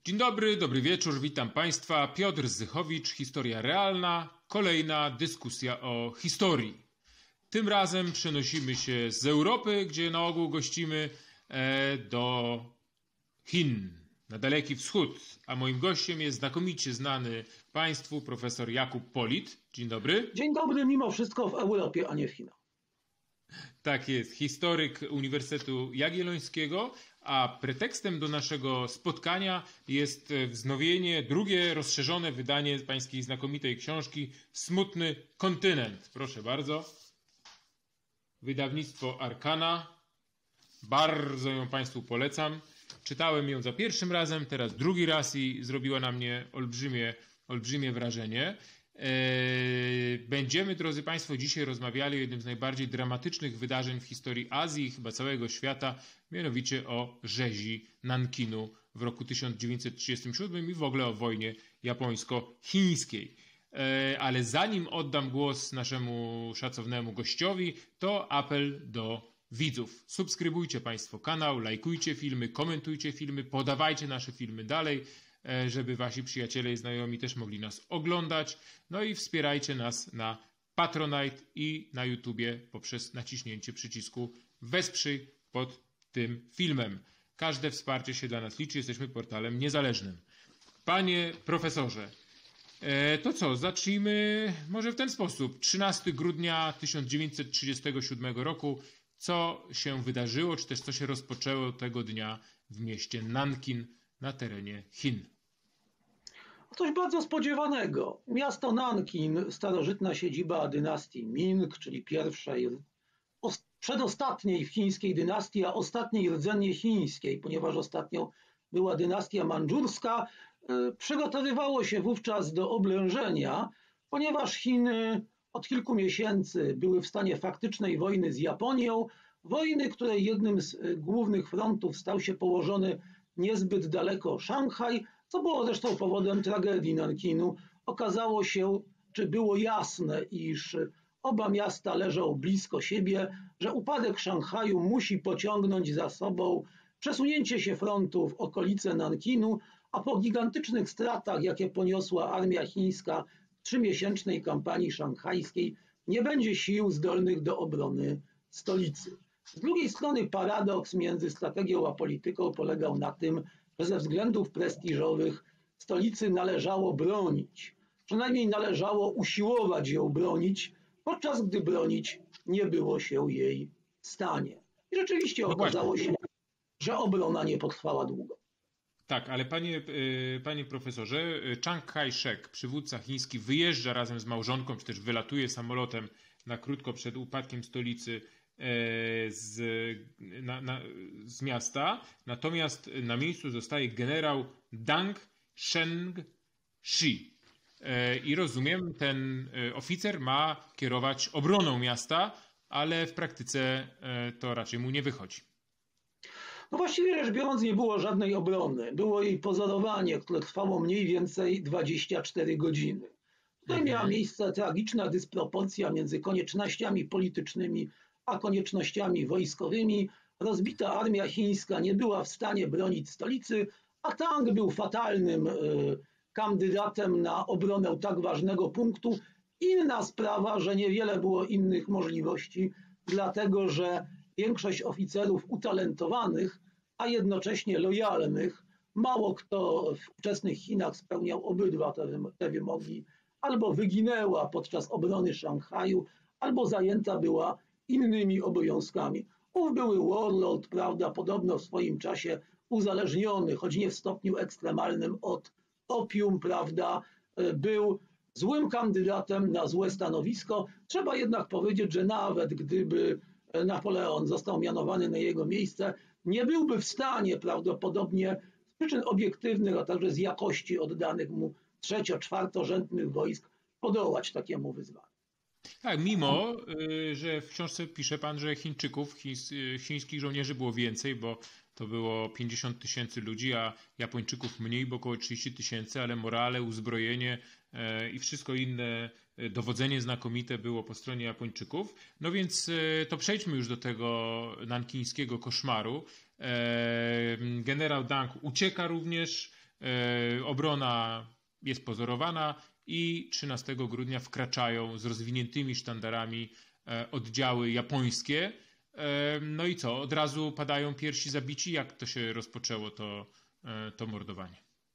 Dzień dobry, dobry wieczór, witam Państwa. Piotr Zychowicz, Historia Realna, kolejna dyskusja o historii. Tym razem przenosimy się z Europy, gdzie na ogół gościmy, do Chin, na Daleki Wschód. A moim gościem jest znakomicie znany Państwu profesor Jakub Polit. Dzień dobry. Dzień dobry, mimo wszystko w Europie, a nie w Chinach. Tak jest, historyk Uniwersytetu Jagiellońskiego, a pretekstem do naszego spotkania jest wznowienie, drugie rozszerzone wydanie pańskiej znakomitej książki Smutny kontynent. Proszę bardzo. Wydawnictwo Arkana. Bardzo ją Państwu polecam. Czytałem ją za pierwszym razem, teraz drugi raz i zrobiła na mnie olbrzymie wrażenie. Będziemy, drodzy Państwo, dzisiaj rozmawiali o jednym z najbardziej dramatycznych wydarzeń w historii Azji i chyba całego świata, mianowicie o rzezi Nankinu w roku 1937 i w ogóle o wojnie japońsko-chińskiej. Ale zanim oddam głos naszemu szacownemu gościowi, to apel do widzów. Subskrybujcie Państwo kanał, lajkujcie filmy, komentujcie filmy, podawajcie nasze filmy dalej, żeby wasi przyjaciele i znajomi też mogli nas oglądać. No i wspierajcie nas na Patronite i na YouTubie poprzez naciśnięcie przycisku Wesprzyj pod tym filmem. Każde wsparcie się dla nas liczy, jesteśmy portalem niezależnym. Panie profesorze, to co, zacznijmy może w ten sposób. 13 grudnia 1937 roku. Co się wydarzyło, czy też co się rozpoczęło tego dnia w mieście Nankin na terenie Chin? Coś bardzo spodziewanego. Miasto Nankin, starożytna siedziba dynastii Ming, czyli pierwszej, przedostatniej w chińskiej dynastii, a ostatniej rdzennie chińskiej, ponieważ ostatnią była dynastia mandżurska, przygotowywało się wówczas do oblężenia, ponieważ Chiny od kilku miesięcy były w stanie faktycznej wojny z Japonią, wojny, której jednym z głównych frontów stał się położony niezbyt daleko Szanghaj, co było zresztą powodem tragedii Nankinu. Okazało się, czy było jasne, iż oba miasta leżą blisko siebie, że upadek Szanghaju musi pociągnąć za sobą przesunięcie się frontu w okolice Nankinu, a po gigantycznych stratach, jakie poniosła armia chińska w 3-miesięcznej kampanii szanghajskiej, nie będzie sił zdolnych do obrony stolicy. Z drugiej strony paradoks między strategią a polityką polegał na tym, że ze względów prestiżowych stolicy należało bronić. Przynajmniej należało usiłować ją bronić, podczas gdy bronić nie było się jej w stanie. I rzeczywiście okazało się, że obrona nie potrwała długo. Tak, ale panie profesorze, Chiang Kai-shek, przywódca chiński, wyjeżdża razem z małżonką, czy też wylatuje samolotem na krótko przed upadkiem stolicy z miasta, natomiast na miejscu zostaje generał Deng Shengshi. I rozumiem, ten oficer ma kierować obroną miasta, ale w praktyce to raczej mu nie wychodzi. No właściwie rzecz biorąc, nie było żadnej obrony. Było jej pozorowanie, które trwało mniej więcej 24 godziny. Tutaj miała miejsce tragiczna dysproporcja między koniecznościami politycznymi a koniecznościami wojskowymi. Rozbita armia chińska nie była w stanie bronić stolicy, a Tang był fatalnym kandydatem na obronę tak ważnego punktu. Inna sprawa, że niewiele było innych możliwości, dlatego że większość oficerów utalentowanych, a jednocześnie lojalnych, mało kto w ówczesnych Chinach spełniał obydwa te wymogi, albo wyginęła podczas obrony Szanghaju, albo zajęta była innymi obowiązkami. Ów były warlord, prawda, podobno w swoim czasie uzależniony, choć nie w stopniu ekstremalnym, od opium, prawda, był złym kandydatem na złe stanowisko. Trzeba jednak powiedzieć, że nawet gdyby Napoleon został mianowany na jego miejsce, nie byłby w stanie prawdopodobnie z przyczyn obiektywnych, a także z jakości oddanych mu trzecio-czwartorzędnych wojsk podołać takiemu wyzwaniu. Tak, mimo że w książce pisze pan, że chińskich żołnierzy było więcej, bo to było 50 000 ludzi, a Japończyków mniej, bo około 30 000, ale morale, uzbrojenie i wszystko inne, dowodzenie znakomite było po stronie Japończyków. No więc to przejdźmy już do tego nankińskiego koszmaru. Generał Deng ucieka również Obrona jest pozorowana i 13 grudnia wkraczają z rozwiniętymi sztandarami oddziały japońskie. No i co? Od razu padają pierwsi zabici? Jak to się rozpoczęło to mordowanie?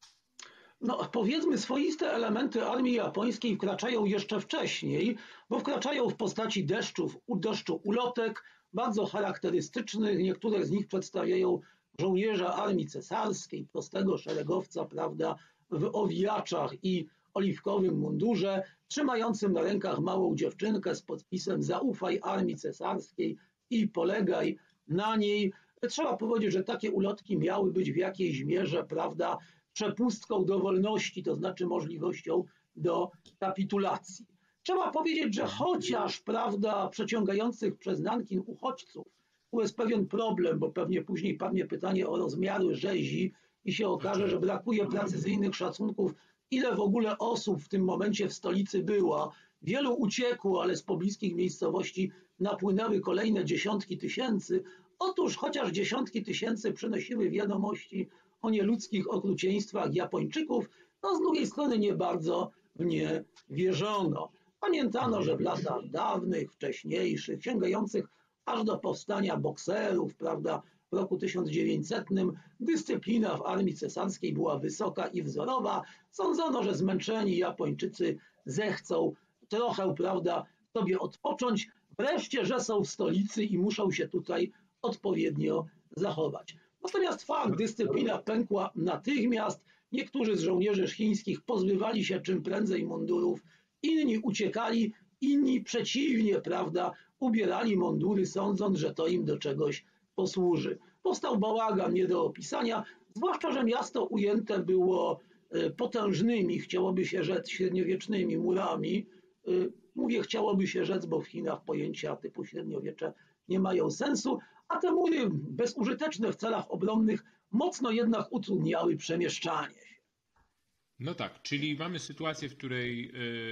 No, powiedzmy, swoiste elementy armii japońskiej wkraczają jeszcze wcześniej, bo wkraczają w postaci deszczu ulotek, bardzo charakterystycznych. Niektóre z nich przedstawiają żołnierza armii cesarskiej, prostego szeregowca, prawda, w owijaczach i oliwkowym mundurze, trzymającym na rękach małą dziewczynkę z podpisem „Zaufaj armii cesarskiej i polegaj na niej”. Trzeba powiedzieć, że takie ulotki miały być w jakiejś mierze, prawda, przepustką do wolności, to znaczy możliwością do kapitulacji. Trzeba powiedzieć, że chociaż, prawda, przeciągających przez Nankin uchodźców, tu jest pewien problem, bo pewnie później padnie pytanie o rozmiary rzezi i się okaże, że brakuje precyzyjnych szacunków, ile w ogóle osób w tym momencie w stolicy było. Wielu uciekło, ale z pobliskich miejscowości napłynęły kolejne dziesiątki tysięcy. Otóż chociaż dziesiątki tysięcy przynosiły wiadomości o nieludzkich okrucieństwach Japończyków, no z drugiej strony nie bardzo w nie wierzono. Pamiętano, że w latach dawnych, wcześniejszych, sięgających aż do powstania bokserów, prawda, w roku 1900 dyscyplina w armii cesarskiej była wysoka i wzorowa. Sądzono, że zmęczeni Japończycy zechcą trochę, prawda, sobie odpocząć, wreszcie, że są w stolicy i muszą się tutaj odpowiednio zachować. Natomiast fakt, dyscyplina pękła natychmiast. Niektórzy z żołnierzy chińskich pozbywali się czym prędzej mundurów, inni uciekali, inni przeciwnie, prawda, ubierali mundury, sądząc, że to im do czegoś posłuży. Powstał bałagan nie do opisania, zwłaszcza że miasto ujęte było potężnymi, chciałoby się rzec, średniowiecznymi murami. Mówię chciałoby się rzec, bo w Chinach pojęcia typu średniowiecze nie mają sensu, a te mury bezużyteczne w celach obronnych mocno jednak utrudniały przemieszczanie się. No tak, czyli mamy sytuację, w której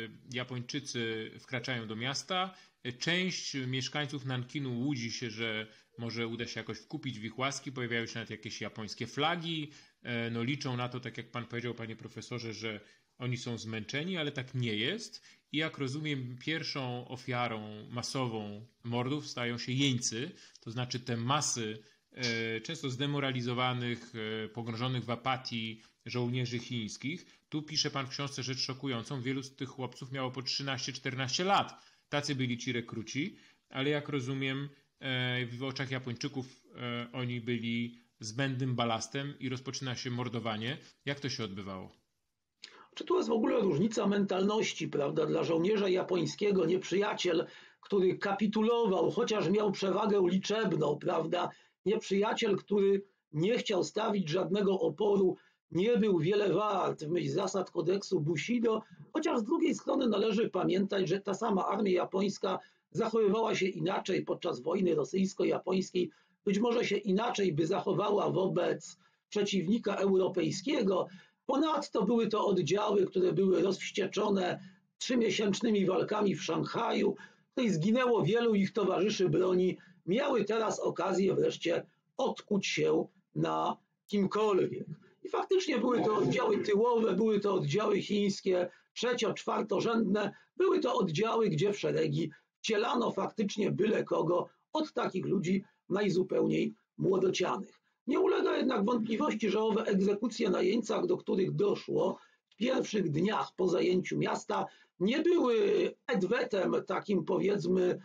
Japończycy wkraczają do miasta. Część mieszkańców Nankinu łudzi się, że może uda się jakoś wkupić w ich łaski. Pojawiają się nawet jakieś japońskie flagi. No liczą na to, tak jak pan powiedział, panie profesorze, że oni są zmęczeni, ale tak nie jest. I jak rozumiem, pierwszą ofiarą masową mordów stają się jeńcy, to znaczy te masy często zdemoralizowanych, pogrążonych w apatii żołnierzy chińskich. Tu pisze pan w książce rzecz szokującą. Wielu z tych chłopców miało po 13-14 lat. Tacy byli ci rekruci, ale jak rozumiem, w oczach Japończyków oni byli zbędnym balastem i rozpoczyna się mordowanie. Jak to się odbywało? Czy tu jest w ogóle różnica mentalności, prawda? Dla żołnierza japońskiego nieprzyjaciel, który kapitulował, chociaż miał przewagę liczebną, prawda? Nieprzyjaciel, który nie chciał stawić żadnego oporu, nie był wiele wart w myśl zasad kodeksu Bushido, chociaż z drugiej strony należy pamiętać, że ta sama armia japońska zachowywała się inaczej podczas wojny rosyjsko-japońskiej, być może się inaczej by zachowała wobec przeciwnika europejskiego. Ponadto były to oddziały, które były rozwścieczone 3-miesięcznymi walkami w Szanghaju. Tutaj zginęło wielu ich towarzyszy broni. Miały teraz okazję wreszcie odkuć się na kimkolwiek. I faktycznie były to oddziały tyłowe, były to oddziały chińskie, trzecio-czwartorzędne. Były to oddziały, gdzie w szeregi wcielano faktycznie byle kogo od takich ludzi najzupełniej młodocianych. Nie ulega jednak wątpliwości, że owe egzekucje na jeńcach, do których doszło w pierwszych dniach po zajęciu miasta, nie były edwetem, takim powiedzmy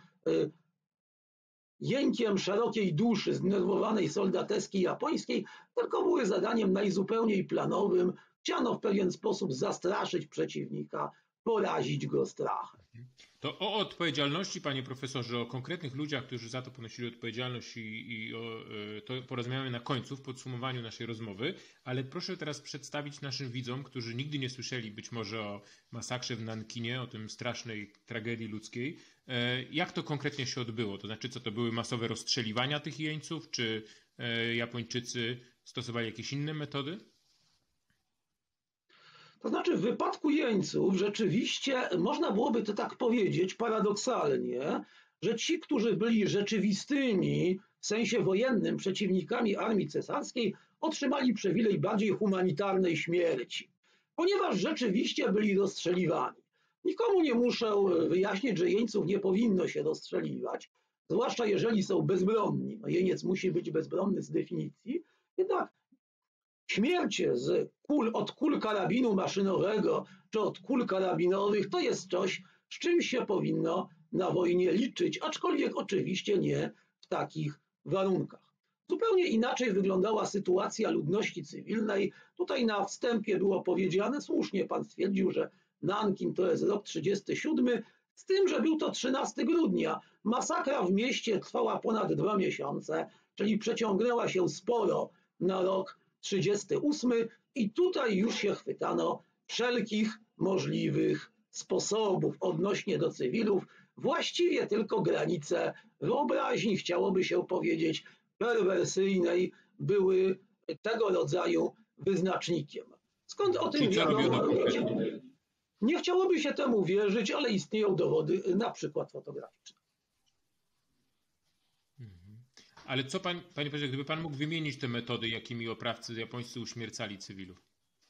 jękiem szerokiej duszy zdenerwowanej soldateski japońskiej, tylko były zadaniem najzupełniej planowym. Chciano w pewien sposób zastraszyć przeciwnika, porazić go strachem. To o odpowiedzialności, panie profesorze, o konkretnych ludziach, którzy za to ponosili odpowiedzialność to porozmawiamy na końcu, w podsumowaniu naszej rozmowy, ale proszę teraz przedstawić naszym widzom, którzy nigdy nie słyszeli być może o masakrze w Nankinie, o tym strasznej tragedii ludzkiej, jak to konkretnie się odbyło? To znaczy, co to były masowe rozstrzeliwania tych jeńców, czy Japończycy stosowali jakieś inne metody? To znaczy w wypadku jeńców rzeczywiście można byłoby to tak powiedzieć paradoksalnie, że ci, którzy byli rzeczywistymi w sensie wojennym przeciwnikami armii cesarskiej, otrzymali przywilej bardziej humanitarnej śmierci, ponieważ rzeczywiście byli rozstrzeliwani. Nikomu nie muszę wyjaśnić, że jeńców nie powinno się rozstrzeliwać, zwłaszcza jeżeli są bezbronni. No, jeniec musi być bezbronny z definicji, jednak śmierć od kul karabinu maszynowego czy od kul karabinowych to jest coś, z czym się powinno na wojnie liczyć, aczkolwiek oczywiście nie w takich warunkach. Zupełnie inaczej wyglądała sytuacja ludności cywilnej. Tutaj na wstępie było powiedziane, słusznie pan stwierdził, że Nankin to jest rok 1937, z tym, że był to 13 grudnia. Masakra w mieście trwała ponad 2 miesiące, czyli przeciągnęła się sporo na rok 1938 i tutaj już się chwytano wszelkich możliwych sposobów odnośnie do cywilów, właściwie tylko granice wyobraźni, chciałoby się powiedzieć, perwersyjnej, były tego rodzaju wyznacznikiem. Skąd o tym wiadomo? Nie chciałoby się temu wierzyć, ale istnieją dowody, na przykład fotograficzne. Ale co panie profesorze, gdyby pan mógł wymienić te metody, jakimi oprawcy japońscy uśmiercali cywilów?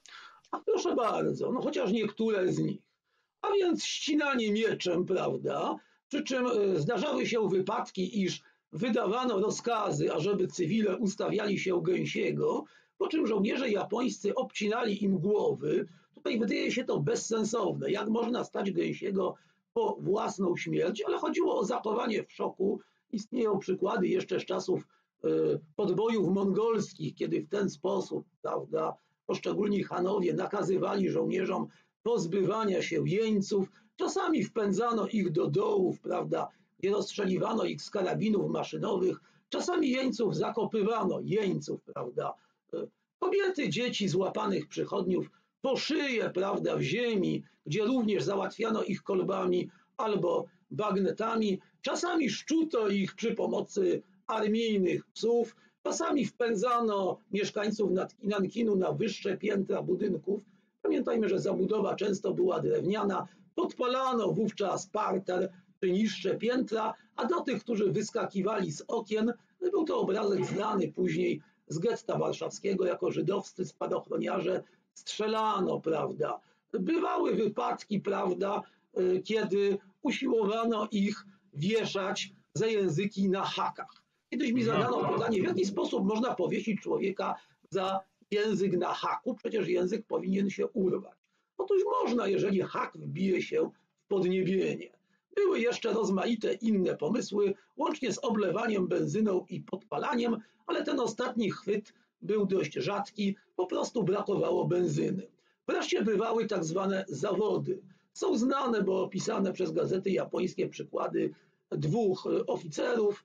A proszę bardzo, no chociaż niektóre z nich. A więc ścinanie mieczem, prawda? Przy czym zdarzały się wypadki, iż wydawano rozkazy, ażeby cywile ustawiali się gęsiego, po czym żołnierze japońscy obcinali im głowy. Tutaj wydaje się to bezsensowne. Jak można stać gęsiego po własną śmierć? Ale chodziło o zachowanie w szoku. Istnieją przykłady jeszcze z czasów podbojów mongolskich, kiedy w ten sposób, prawda, poszczególni chanowie nakazywali żołnierzom pozbywania się jeńców. Czasami wpędzano ich do dołów, prawda, gdzie rozstrzeliwano ich z karabinów maszynowych. Czasami jeńców zakopywano, prawda. Kobiety, dzieci złapanych przychodniów po szyję, prawda, w ziemi, gdzie również załatwiano ich kolbami albo bagnetami. Czasami szczuto ich przy pomocy armijnych psów. Czasami wpędzano mieszkańców Nankinu na wyższe piętra budynków. Pamiętajmy, że zabudowa często była drewniana. Podpalano wówczas parter czy niższe piętra, a do tych, którzy wyskakiwali z okien, był to obrazek znany później z getta warszawskiego jako żydowscy spadochroniarze, strzelano, prawda. Bywały wypadki, prawda, kiedy usiłowano ich wieszać za języki na hakach. Kiedyś mi zadano pytanie, w jaki sposób można powiesić człowieka za język na haku, przecież język powinien się urwać. Otóż można, jeżeli hak wbije się w podniebienie. Były jeszcze rozmaite inne pomysły, łącznie z oblewaniem benzyną i podpalaniem, ale ten ostatni chwyt był dość rzadki, po prostu brakowało benzyny. Wreszcie bywały tak zwane zawody. Są znane, bo opisane przez gazety japońskie przykłady 2 oficerów,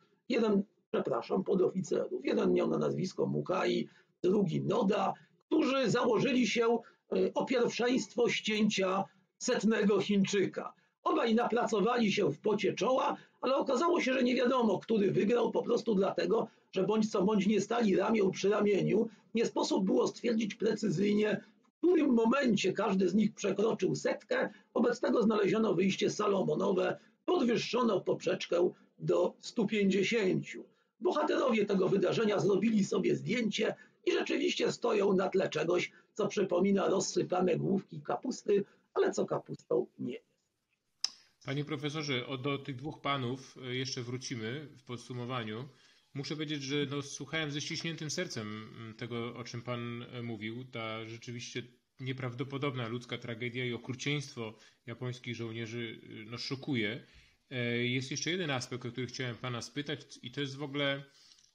podoficerów. Jeden miał na nazwisko Mukai, drugi Noda, którzy założyli się o pierwszeństwo ścięcia 100 Chińczyka. Obaj napracowali się w pocie czoła, ale okazało się, że nie wiadomo, który wygrał, po prostu dlatego, że bądź co bądź nie stali ramię przy ramieniu. Nie sposób było stwierdzić precyzyjnie, w którym momencie każdy z nich przekroczył 100. Wobec tego znaleziono wyjście salomonowe, podwyższono poprzeczkę do 150. Bohaterowie tego wydarzenia zrobili sobie zdjęcie i rzeczywiście stoją na tle czegoś, co przypomina rozsypane główki kapusty, ale co kapustą nie jest. Panie profesorze, do tych 2 panów jeszcze wrócimy w podsumowaniu. Muszę powiedzieć, że słuchałem ze ściśniętym sercem tego, o czym pan mówił. Ta rzeczywiście nieprawdopodobna ludzka tragedia i okrucieństwo japońskich żołnierzy szokuje. Jest jeszcze jeden aspekt, o który chciałem pana spytać i to jest w ogóle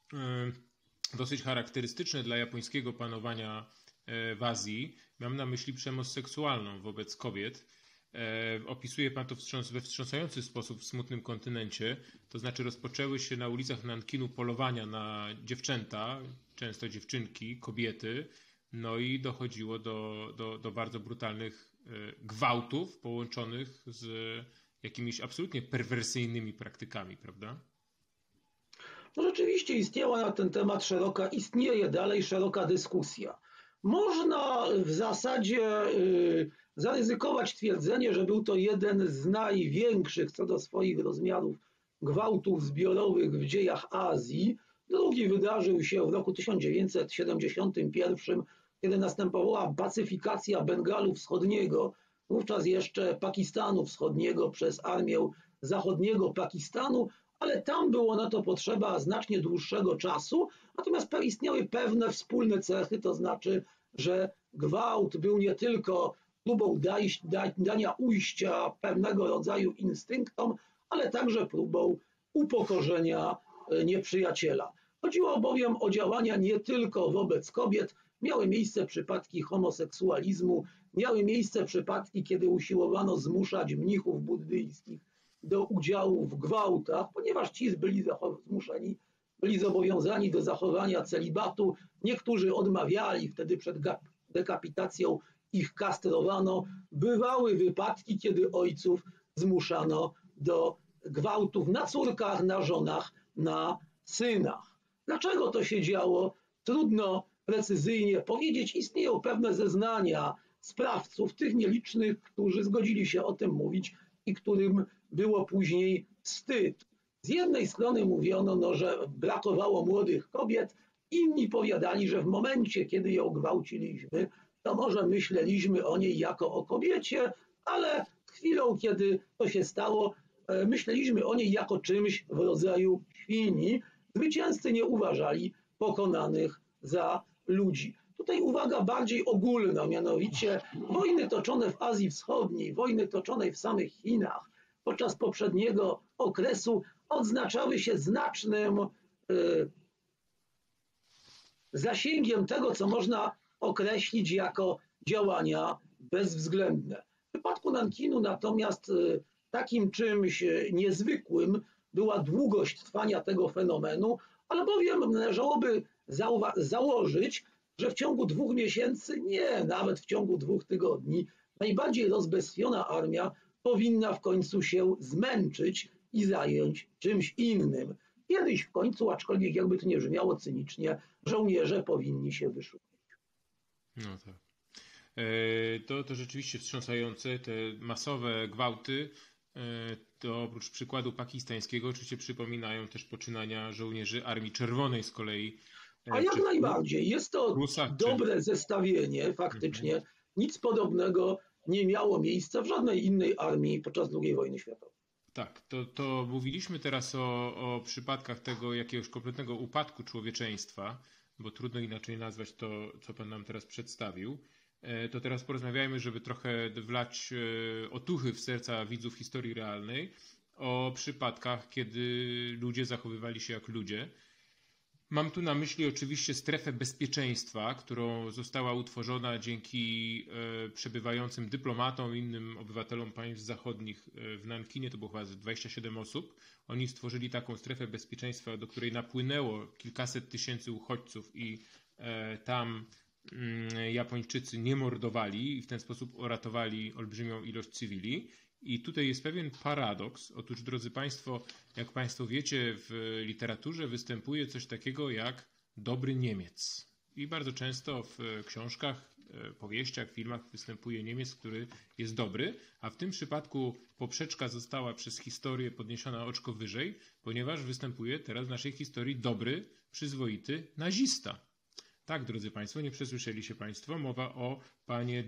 dosyć charakterystyczne dla japońskiego panowania w Azji. Mam na myśli przemoc seksualną wobec kobiet. Opisuje pan to we wstrząsający sposób w Smutnym Kontynencie, to znaczy rozpoczęły się na ulicach Nankinu polowania na dziewczęta, często dziewczynki, kobiety, no i dochodziło do bardzo brutalnych gwałtów połączonych z jakimiś absolutnie perwersyjnymi praktykami, prawda? No rzeczywiście istniała na ten temat istnieje dalej szeroka dyskusja. Można w zasadzie zaryzykować twierdzenie, że był to jeden z największych co do swoich rozmiarów gwałtów zbiorowych w dziejach Azji. Drugi wydarzył się w roku 1971, kiedy następowała pacyfikacja Bengalu Wschodniego, wówczas jeszcze Pakistanu Wschodniego przez armię zachodniego Pakistanu, ale tam było na to potrzeba znacznie dłuższego czasu, natomiast istniały pewne wspólne cechy, to znaczy, że gwałt był nie tylko próbą dania ujścia pewnego rodzaju instynktom, ale także próbą upokorzenia nieprzyjaciela. Chodziło bowiem o działania nie tylko wobec kobiet, miały miejsce przypadki homoseksualizmu, miały miejsce przypadki, kiedy usiłowano zmuszać mnichów buddyjskich do udziału w gwałtach, ponieważ ci byli zobowiązani do zachowania celibatu. Niektórzy odmawiali, wtedy przed dekapitacją ich kastrowano. Bywały wypadki, kiedy ojców zmuszano do gwałtów na córkach, na żonach, na synach. Dlaczego to się działo? Trudno precyzyjnie powiedzieć. Istnieją pewne zeznania sprawców, tych nielicznych, którzy zgodzili się o tym mówić i którym było później wstyd. Z jednej strony mówiono, że brakowało młodych kobiet, inni powiadali, że w momencie, kiedy ją gwałciliśmy, to może myśleliśmy o niej jako o kobiecie, ale chwilą, kiedy to się stało, myśleliśmy o niej jako czymś w rodzaju świni. Zwycięzcy nie uważali pokonanych za ludzi. Tutaj uwaga bardziej ogólna, mianowicie wojny toczone w Azji Wschodniej, wojny toczone w samych Chinach podczas poprzedniego okresu odznaczały się znacznym zasięgiem tego, co można określić jako działania bezwzględne. W przypadku Nankinu natomiast takim czymś niezwykłym była długość trwania tego fenomenu, albowiem należałoby założyć, że w ciągu 2 miesięcy, nie, nawet w ciągu 2 tygodni, najbardziej rozbestwiona armia powinna w końcu się zmęczyć i zająć czymś innym. Kiedyś w końcu, aczkolwiek jakby to nie brzmiało cynicznie, żołnierze powinni się wyszukiwać. No tak. To rzeczywiście wstrząsające, te masowe gwałty, to oprócz przykładu pakistańskiego oczywiście przypominają też poczynania żołnierzy Armii Czerwonej z kolei. A jak najbardziej. Jest to dobre zestawienie faktycznie. Nic podobnego nie miało miejsca w żadnej innej armii podczas II wojny światowej. Tak, to mówiliśmy teraz o przypadkach tego jakiegoś kompletnego upadku człowieczeństwa, bo trudno inaczej nazwać to, co Pan nam teraz przedstawił. To teraz porozmawiajmy, żeby trochę wlać otuchy w serca widzów historii realnej, o przypadkach, kiedy ludzie zachowywali się jak ludzie. Mam tu na myśli oczywiście strefę bezpieczeństwa, którą została utworzona dzięki przebywającym dyplomatom i innym obywatelom państw zachodnich w Nankinie. To było chyba 27 osób. Oni stworzyli taką strefę bezpieczeństwa, do której napłynęło kilkaset tysięcy uchodźców i tam Japończycy nie mordowali i w ten sposób uratowali olbrzymią ilość cywili. I tutaj jest pewien paradoks. Otóż, drodzy Państwo, jak Państwo wiecie, w literaturze występuje coś takiego jak dobry Niemiec. I bardzo często w książkach, powieściach, filmach występuje Niemiec, który jest dobry, a w tym przypadku poprzeczka została przez historię podniesiona oczko wyżej, ponieważ występuje teraz w naszej historii dobry, przyzwoity nazista. Tak, drodzy Państwo, nie przesłyszeli się Państwo. Mowa o panie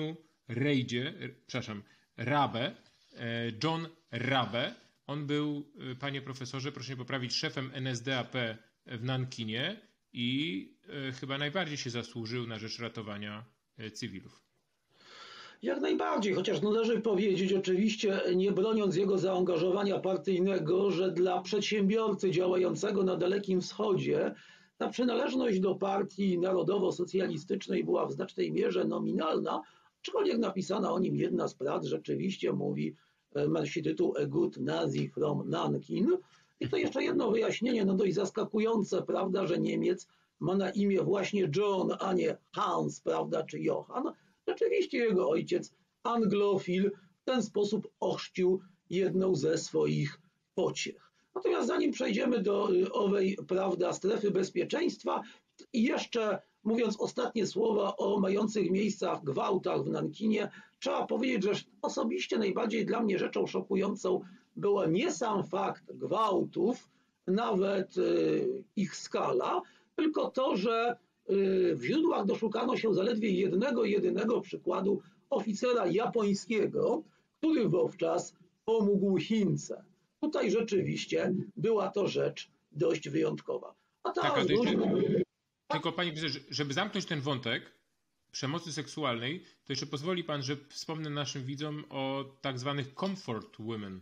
Rabe. John Rabe. On był, panie profesorze, proszę mnie poprawić, szefem NSDAP w Nankinie i chyba najbardziej się zasłużył na rzecz ratowania cywilów. Jak najbardziej, chociaż należy powiedzieć, oczywiście nie broniąc jego zaangażowania partyjnego, że dla przedsiębiorcy działającego na Dalekim Wschodzie ta przynależność do partii narodowo-socjalistycznej była w znacznej mierze nominalna, aczkolwiek napisana o nim jedna z prac rzeczywiście mówi, nosi tytuł A Good Nazi from Nankin. I to jeszcze jedno wyjaśnienie, dość zaskakujące, prawda, że Niemiec ma na imię właśnie John, a nie Hans, prawda, czy Johann. Rzeczywiście jego ojciec, anglofil, w ten sposób ochrzcił jedną ze swoich pociech. Natomiast zanim przejdziemy do owej, prawda, strefy bezpieczeństwa i jeszcze mówiąc ostatnie słowa o mających miejscach gwałtach w Nankinie, trzeba powiedzieć, że osobiście najbardziej dla mnie rzeczą szokującą było nie sam fakt gwałtów, nawet ich skala, tylko to, że w źródłach doszukano się zaledwie jedynego przykładu oficera japońskiego, który wówczas pomógł Chince. Tutaj rzeczywiście była to rzecz dość wyjątkowa. A ta tylko panie profesorze, żeby zamknąć ten wątek przemocy seksualnej, to jeszcze pozwoli pan, że wspomnę naszym widzom o tak zwanych comfort women.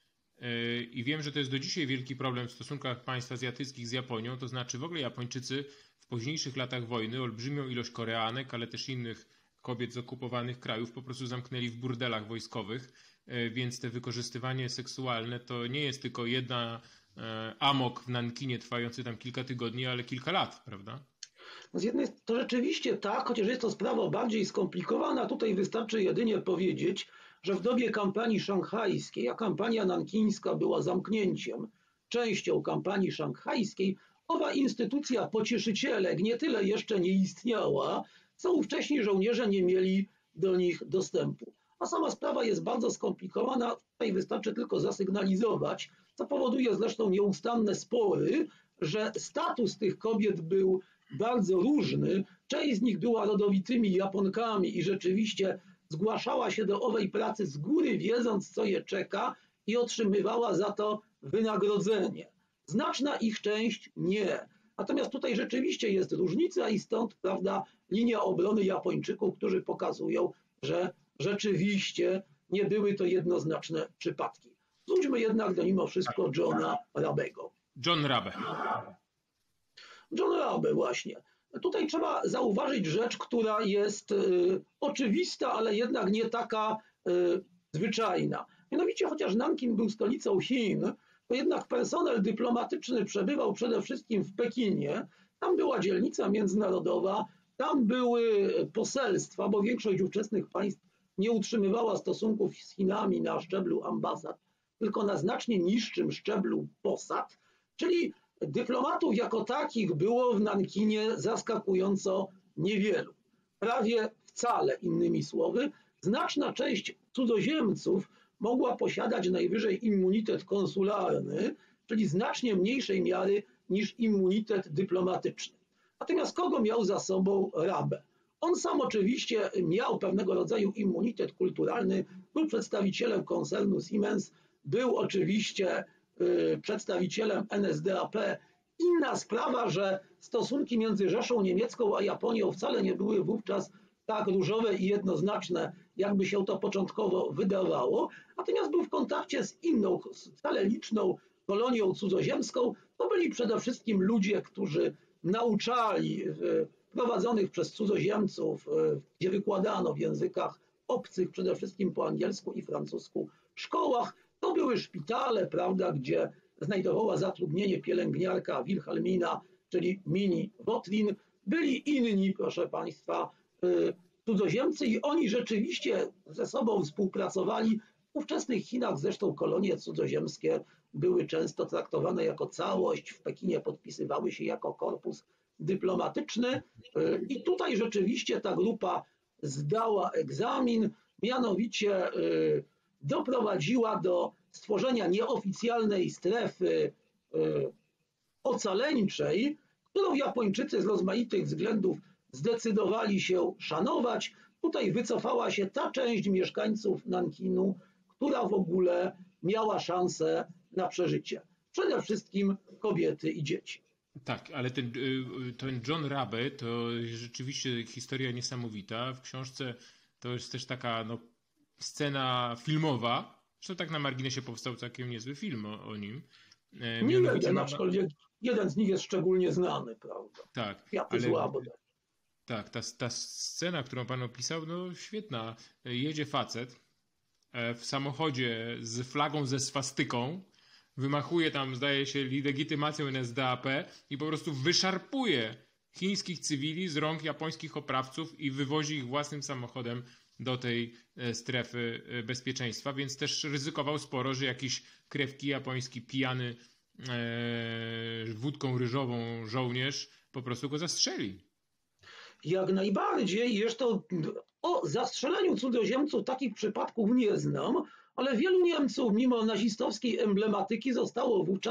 I wiem, że to jest do dzisiaj wielki problem w stosunkach państw azjatyckich z Japonią, to znaczy w ogóle Japończycy w późniejszych latach wojny olbrzymią ilość Koreanek, ale też innych kobiet z okupowanych krajów po prostu zamknęli w burdelach wojskowych, więc te wykorzystywanie seksualne to nie jest tylko jedna amok w Nankinie trwający tam kilka tygodni, ale kilka lat, prawda? Z jednej strony to rzeczywiście tak, chociaż jest to sprawa bardziej skomplikowana. Tutaj wystarczy jedynie powiedzieć, że w dobie kampanii szanghajskiej, a kampania nankińska była zamknięciem, częścią kampanii szanghajskiej, owa instytucja pocieszycielek nie tyle jeszcze nie istniała, co ówcześni żołnierze nie mieli do nich dostępu. A sama sprawa jest bardzo skomplikowana, tutaj wystarczy tylko zasygnalizować, co powoduje zresztą nieustanne spory, że status tych kobiet był bardzo różny. Część z nich była rodowitymi Japonkami i rzeczywiście zgłaszała się do owej pracy z góry, wiedząc, co je czeka, i otrzymywała za to wynagrodzenie. Znaczna ich część nie. Natomiast tutaj rzeczywiście jest różnica i stąd, prawda, linia obrony Japończyków, którzy pokazują, że rzeczywiście nie były to jednoznaczne przypadki. Wróćmy jednak do mimo wszystko Johna Rabego. John Rabe. John Rabe właśnie. Tutaj trzeba zauważyć rzecz, która jest oczywista, ale jednak nie taka zwyczajna. Mianowicie, chociaż Nankin był stolicą Chin, to jednak personel dyplomatyczny przebywał przede wszystkim w Pekinie. Tam była dzielnica międzynarodowa, tam były poselstwa, bo większość ówczesnych państw nie utrzymywała stosunków z Chinami na szczeblu ambasad, tylko na znacznie niższym szczeblu posad, czyli dyplomatów jako takich było w Nankinie zaskakująco niewielu. Prawie wcale, innymi słowy. Znaczna część cudzoziemców mogła posiadać najwyżej immunitet konsularny, czyli znacznie mniejszej miary niż immunitet dyplomatyczny. Natomiast kogo miał za sobą Rabe? On sam oczywiście miał pewnego rodzaju immunitet kulturalny, był przedstawicielem koncernu Siemens, był oczywiście przedstawicielem NSDAP. Inna sprawa, że stosunki między Rzeszą Niemiecką a Japonią wcale nie były wówczas tak różowe i jednoznaczne, jakby się to początkowo wydawało. Natomiast był w kontakcie z inną, wcale liczną kolonią cudzoziemską. To byli przede wszystkim ludzie, którzy nauczali prowadzonych przez cudzoziemców, gdzie wykładano w językach obcych, przede wszystkim po angielsku i francusku, szkołach. To były szpitale, prawda, gdzie znajdowała zatrudnienie pielęgniarka Wilhelmina, czyli Mini Wotlin. Byli inni, proszę państwa, cudzoziemcy i oni rzeczywiście ze sobą współpracowali. W ówczesnych Chinach zresztą kolonie cudzoziemskie były często traktowane jako całość. W Pekinie podpisywały się jako korpus dyplomatyczny i tutaj rzeczywiście ta grupa zdała egzamin, mianowicie doprowadziła do stworzenia nieoficjalnej strefy ocaleńczej, którą Japończycy z rozmaitych względów zdecydowali się szanować. Tutaj wycofała się ta część mieszkańców Nankinu, która w ogóle miała szansę na przeżycie. Przede wszystkim kobiety i dzieci. Tak, ale ten John Rabe to rzeczywiście historia niesamowita. W książce to jest też taka scena filmowa. Zresztą tak na marginesie powstał całkiem niezły film o nim. Nie jeden, aczkolwiek jeden z nich jest szczególnie znany, prawda? Tak, tak, ta scena, którą pan opisał, no świetna. Jedzie facet w samochodzie z flagą ze swastyką, wymachuje tam, zdaje się, legitymacją NSDAP i po prostu wyszarpuje chińskich cywili z rąk japońskich oprawców i wywozi ich własnym samochodem do tej strefy bezpieczeństwa, więc też ryzykował sporo, że jakiś krewki japoński pijany wódką ryżową żołnierz po prostu go zastrzeli. Jak najbardziej. Zresztą o zastrzeleniu cudzoziemców takich przypadków nie znam, ale wielu Niemców mimo nazistowskiej emblematyki zostało wówczas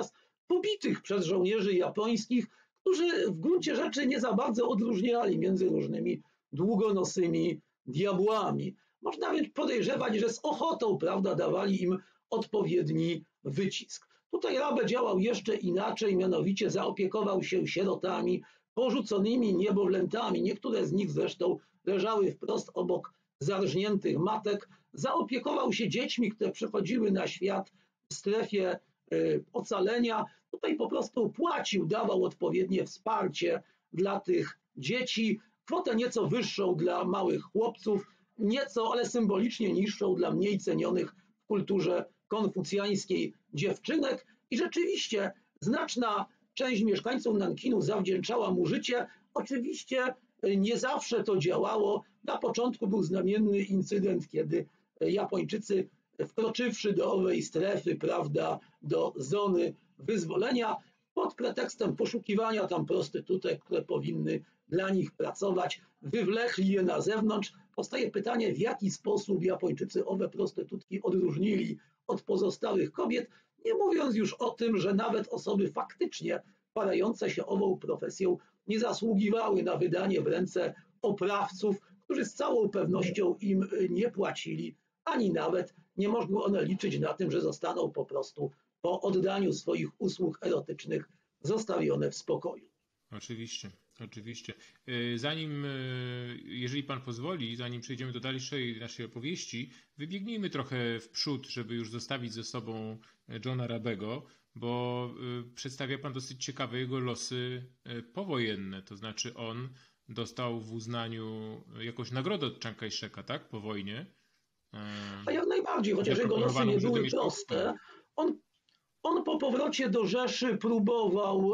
pobitych przez żołnierzy japońskich, którzy w gruncie rzeczy nie za bardzo odróżniali między różnymi długonosymi diabłami. Można więc podejrzewać, że z ochotą, prawda, dawali im odpowiedni wycisk. Tutaj Rabe działał jeszcze inaczej, mianowicie zaopiekował się sierotami, porzuconymi niemowlętami. Niektóre z nich zresztą leżały wprost obok zarżniętych matek. Zaopiekował się dziećmi, które przychodziły na świat w strefie ocalenia. Tutaj po prostu płacił, dawał odpowiednie wsparcie dla tych dzieci, kwotę nieco wyższą dla małych chłopców, nieco, ale symbolicznie niższą dla mniej cenionych w kulturze konfucjańskiej dziewczynek i rzeczywiście znaczna część mieszkańców Nankinu zawdzięczała mu życie. Oczywiście nie zawsze to działało. Na początku był znamienny incydent, kiedy Japończycy, wkroczywszy do owej strefy, prawda, do zony wyzwolenia, pod pretekstem poszukiwania tam prostytutek, które powinny dla nich pracować, wywlekli je na zewnątrz. Powstaje pytanie, w jaki sposób Japończycy owe prostytutki odróżnili od pozostałych kobiet, nie mówiąc już o tym, że nawet osoby faktycznie parające się ową profesją nie zasługiwały na wydanie w ręce oprawców, którzy z całą pewnością im nie płacili, ani nawet nie mogły one liczyć na tym, że zostaną po prostu po oddaniu swoich usług erotycznych zostawione w spokoju. Oczywiście, oczywiście. Zanim, jeżeli pan pozwoli, zanim przejdziemy do dalszej naszej opowieści, wybiegnijmy trochę w przód, żeby już zostawić ze sobą Johna Rabego, bo przedstawia pan dosyć ciekawe jego losy powojenne, to znaczy on dostał w uznaniu jakąś nagrodę od Chiang Kai-sheka, tak, po wojnie. A jak najbardziej, chociaż jego losy nie były proste. On po powrocie do Rzeszy próbował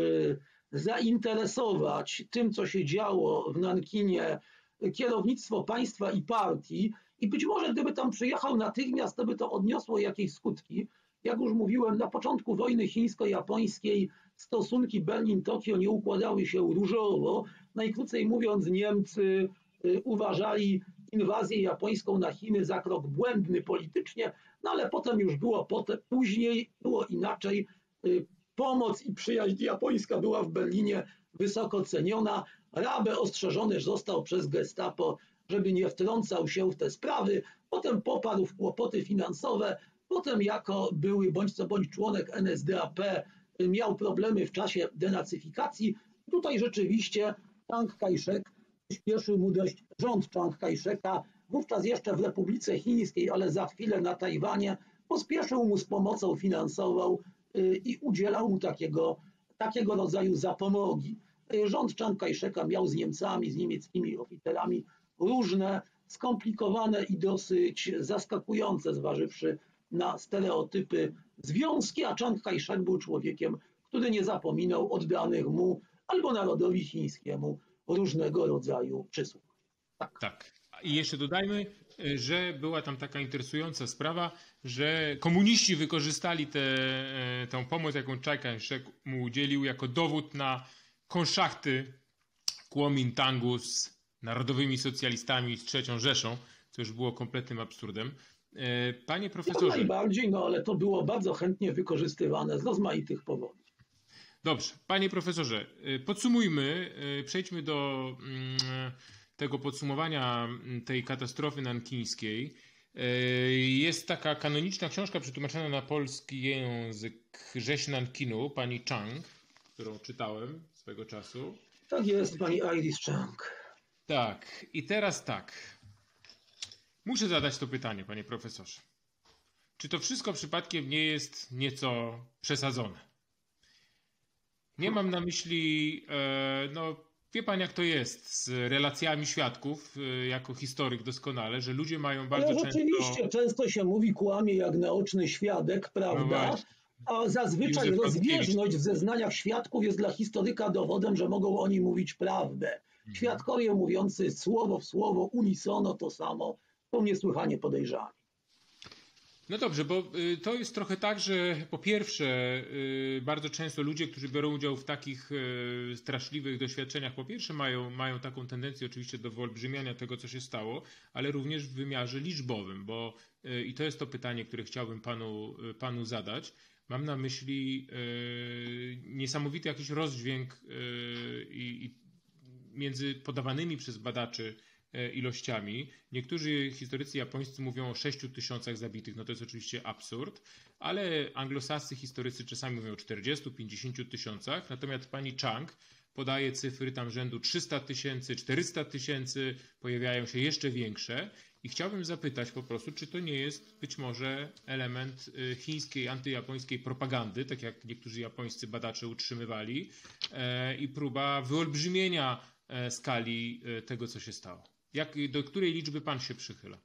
zainteresować tym, co się działo w Nankinie, kierownictwo państwa i partii i być może gdyby tam przyjechał natychmiast, to by to odniosło jakieś skutki. Jak już mówiłem, na początku wojny chińsko-japońskiej stosunki Berlin-Tokio nie układały się różowo. Najkrócej mówiąc, Niemcy uważali inwazję japońską na Chiny za krok błędny politycznie, no ale potem już było później, było inaczej. Pomoc i przyjaźń japońska była w Berlinie wysoko ceniona. Rabe ostrzeżony został przez Gestapo, żeby nie wtrącał się w te sprawy. Potem popadł w kłopoty finansowe. Potem jako były bądź co bądź członek NSDAP miał problemy w czasie denacyfikacji. Tutaj rzeczywiście Chiang Kai-shek przyspieszył mu dość rząd Chiang Kai-sheka, wówczas jeszcze w Republice Chińskiej, ale za chwilę na Tajwanie, pospieszył mu z pomocą finansową i udzielał mu takiego rodzaju zapomogi. Rząd Chiang Kai-sheka miał z Niemcami, z niemieckimi oficerami różne skomplikowane i dosyć zaskakujące, zważywszy na stereotypy, związki, a Chiang Kai-shek był człowiekiem, który nie zapominał oddanych mu albo narodowi chińskiemu różnego rodzaju przysług. Tak. I jeszcze dodajmy, że była tam taka interesująca sprawa, że komuniści wykorzystali tę pomoc, jaką Chiang Kai-shek mu udzielił, jako dowód na konszachty Kuomintangu z narodowymi socjalistami, z III Rzeszą, co już było kompletnym absurdem. Panie profesorze... Jak najbardziej, no ale to było bardzo chętnie wykorzystywane z rozmaitych powodów. Dobrze. Panie profesorze, podsumujmy, przejdźmy do tego podsumowania tej katastrofy nankińskiej. Jest taka kanoniczna książka przetłumaczona na polski język Rzeź Nankinu, pani Chang, którą czytałem swego czasu. Tak jest, pani Iris Chang. Tak. I teraz tak. Muszę zadać to pytanie, panie profesorze. Czy to wszystko przypadkiem nie jest nieco przesadzone? Nie mam na myśli, no wie pan jak to jest z relacjami świadków, jako historyk doskonale, że ludzie mają bardzo często... Rzeczywiście, często się mówi kłamie jak naoczny świadek, prawda? No a zazwyczaj rozbieżność w zeznaniach świadków jest dla historyka dowodem, że mogą oni mówić prawdę. Świadkowie mówiący słowo w słowo, unisono to samo, są niesłychanie podejrzani. No dobrze, bo to jest trochę tak, że po pierwsze bardzo często ludzie, którzy biorą udział w takich straszliwych doświadczeniach, po pierwsze mają taką tendencję oczywiście do wyolbrzymiania tego, co się stało, ale również w wymiarze liczbowym, bo i to jest to pytanie, które chciałbym panu zadać, Mam na myśli niesamowity jakiś rozdźwięk i między podawanymi przez badaczy ilościami. Niektórzy historycy japońscy mówią o 6 000 zabitych, no to jest oczywiście absurd, ale anglosascy historycy czasami mówią o 40-50 tysiącach, natomiast pani Chang podaje cyfry tam rzędu 300 000, 400 000, pojawiają się jeszcze większe i chciałbym zapytać po prostu, czy to nie jest być może element chińskiej, antyjapońskiej propagandy, tak jak niektórzy japońscy badacze utrzymywali, i próba wyolbrzymienia skali tego, co się stało. Do której liczby pan się przychyla?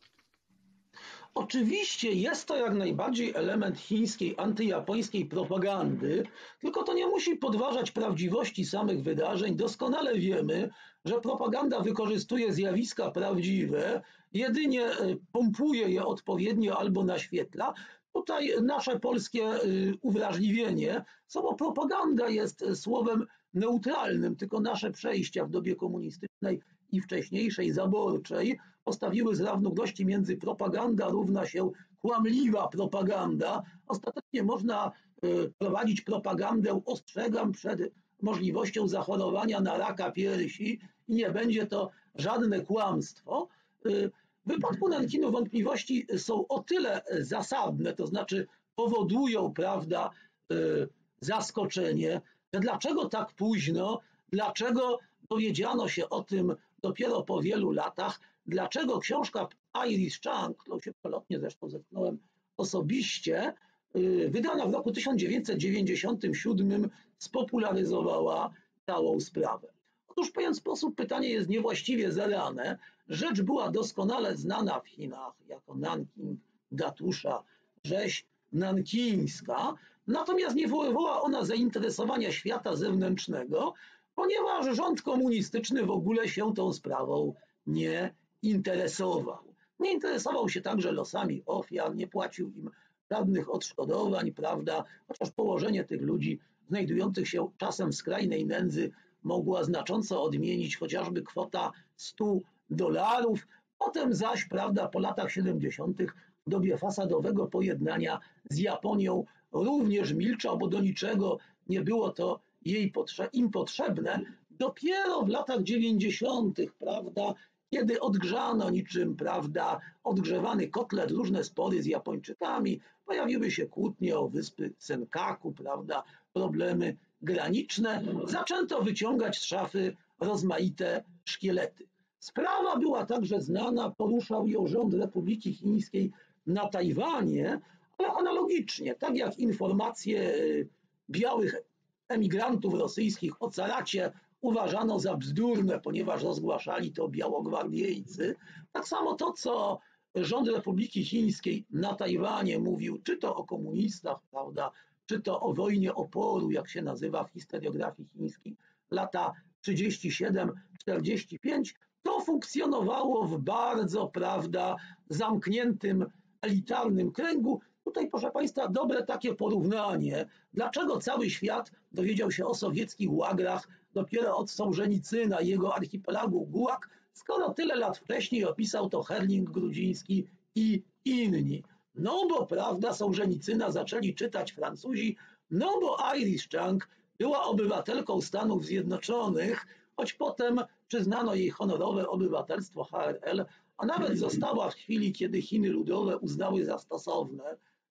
Oczywiście jest to jak najbardziej element chińskiej, antyjapońskiej propagandy, tylko to nie musi podważać prawdziwości samych wydarzeń. Doskonale wiemy, że propaganda wykorzystuje zjawiska prawdziwe, jedynie pompuje je odpowiednio albo naświetla. Tutaj nasze polskie uwrażliwienie, samo propaganda jest słowem neutralnym, tylko nasze przejścia w dobie komunistycznej i wcześniejszej, zaborczej, postawiły z równości między propaganda równa się kłamliwa propaganda. Ostatecznie można prowadzić propagandę, ostrzegam przed możliwością zachorowania na raka piersi i nie będzie to żadne kłamstwo. W wypadku Nankinu wątpliwości są o tyle zasadne, to znaczy powodują, prawda, zaskoczenie, że dlaczego tak późno, dlaczego dowiedziano się o tym dopiero po wielu latach, dlaczego książka Iris Chang, którą się przelotnie zresztą zetknąłem osobiście, wydana w roku 1997, spopularyzowała całą sprawę. Otóż w pewien sposób pytanie jest niewłaściwie zadane. Rzecz była doskonale znana w Chinach jako Nanking, Datusza, rzeź nankińska, natomiast nie wywołała ona zainteresowania świata zewnętrznego, ponieważ rząd komunistyczny w ogóle się tą sprawą nie interesował. Nie interesował się także losami ofiar, nie płacił im żadnych odszkodowań, prawda, chociaż położenie tych ludzi znajdujących się czasem w skrajnej nędzy mogła znacząco odmienić chociażby kwota $100. Potem zaś, prawda, po latach 70. w dobie fasadowego pojednania z Japonią również milczał, bo do niczego nie było to im potrzebne. Dopiero w latach 90., prawda, kiedy odgrzano niczym, prawda, odgrzewany kotlet różne spory z Japończykami, pojawiły się kłótnie o wyspy Senkaku, prawda, problemy graniczne, zaczęto wyciągać z szafy rozmaite szkielety. Sprawa była także znana, poruszał ją rząd Republiki Chińskiej na Tajwanie, ale analogicznie, tak jak informacje białych emigrantów rosyjskich o caracie uważano za bzdurne, ponieważ rozgłaszali to białogwardejcy, tak samo to, co rząd Republiki Chińskiej na Tajwanie mówił, czy to o komunistach, prawda, czy to o wojnie oporu, jak się nazywa w historiografii chińskiej, lata 37-45, to funkcjonowało w bardzo, prawda, zamkniętym, elitarnym kręgu. Tutaj, proszę Państwa, dobre takie porównanie, dlaczego cały świat dowiedział się o sowieckich łagrach dopiero od Sołżenicyna i jego archipelagu Gułag, skoro tyle lat wcześniej opisał to Herling-Grudziński i inni. No bo, prawda, Sołżenicyna zaczęli czytać Francuzi, no bo Iris Chang była obywatelką Stanów Zjednoczonych, choć potem przyznano jej honorowe obywatelstwo HRL, a nawet została w chwili, kiedy Chiny Ludowe uznały za stosowne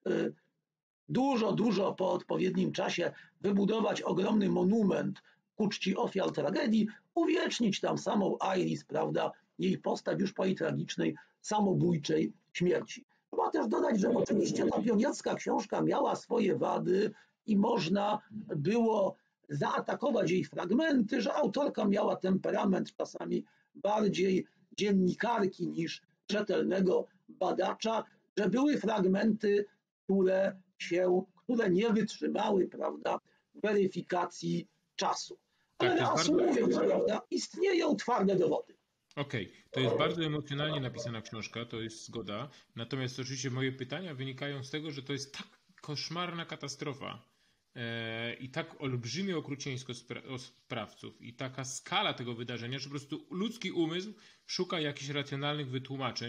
dużo po odpowiednim czasie wybudować ogromny monument ku czci ofiar tragedii, uwiecznić tam samą Iris, prawda, jej postać już po jej tragicznej, samobójczej śmierci. Trzeba też dodać, że oczywiście ta pionierska książka miała swoje wady i można było zaatakować jej fragmenty, że autorka miała temperament czasami bardziej dziennikarki niż rzetelnego badacza, że były fragmenty, które nie wytrzymały, prawda, weryfikacji czasu. Ale reasumując, prawda, istnieją twarde dowody. Okej, to jest bardzo emocjonalnie napisana książka, to jest zgoda. Natomiast oczywiście moje pytania wynikają z tego, że to jest tak koszmarna katastrofa i tak olbrzymie okrucieństwo sprawców i taka skala tego wydarzenia, że po prostu ludzki umysł szuka jakichś racjonalnych wytłumaczeń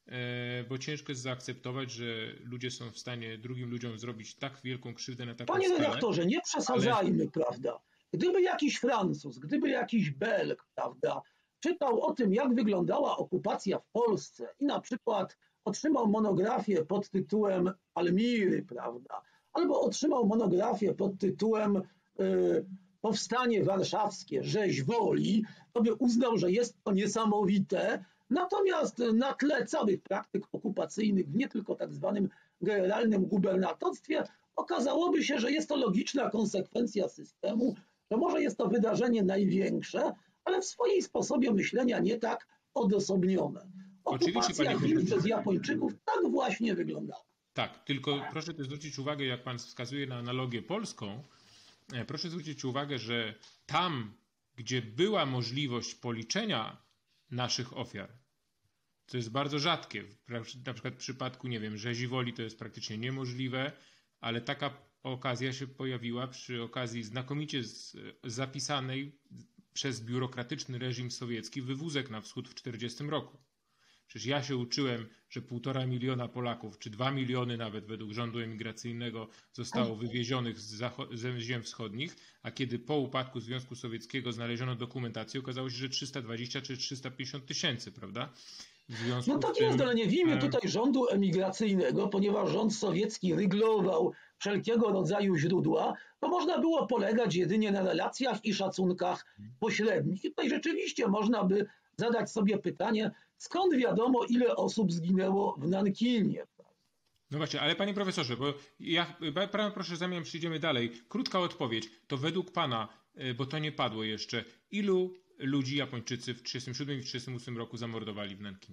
bo ciężko jest zaakceptować, że ludzie są w stanie drugim ludziom zrobić tak wielką krzywdę na taką Panie skalę. redaktorze, nie przesadzajmy, prawda? Gdyby jakiś Francuz, gdyby jakiś Belg, prawda, czytał o tym, jak wyglądała okupacja w Polsce i na przykład otrzymał monografię pod tytułem Almiry, prawda, albo otrzymał monografię pod tytułem Powstanie Warszawskie, rzeź woli, to by uznał, że jest to niesamowite. Natomiast na tle całych praktyk okupacyjnych w nie tylko tak zwanym generalnym gubernatorstwie okazałoby się, że jest to logiczna konsekwencja systemu, że może jest to wydarzenie największe, ale w swoim sposobie myślenia nie tak odosobnione. Okupacja Chin przez Japończyków tak właśnie wyglądała. Tak, tylko proszę też zwrócić uwagę, jak pan wskazuje na analogię polską, proszę zwrócić uwagę, że tam, gdzie była możliwość policzenia naszych ofiar, co jest bardzo rzadkie, na przykład w przypadku, nie wiem, rzezi woli to jest praktycznie niemożliwe, ale taka okazja się pojawiła przy okazji znakomicie zapisanej przez biurokratyczny reżim sowiecki wywózek na wschód w 1940 roku. Przecież ja się uczyłem, że 1,5 miliona Polaków, czy 2 miliony nawet według rządu emigracyjnego zostało wywiezionych ze ziem wschodnich, a kiedy po upadku Związku Sowieckiego znaleziono dokumentację, okazało się, że 320 czy 350 tysięcy, prawda? No tak jest, ale nie w imię tutaj rządu emigracyjnego, ponieważ rząd sowiecki ryglował wszelkiego rodzaju źródła, to można było polegać jedynie na relacjach i szacunkach pośrednich. I tutaj rzeczywiście można by zadać sobie pytanie, skąd wiadomo, ile osób zginęło w Nankinie. No właśnie, ale panie profesorze, bo proszę, zanim przejdziemy dalej, krótka odpowiedź, to według pana, bo to nie padło jeszcze, ilu ludzi Japończycy w 1937 i w 1938 roku zamordowali w Nankinie?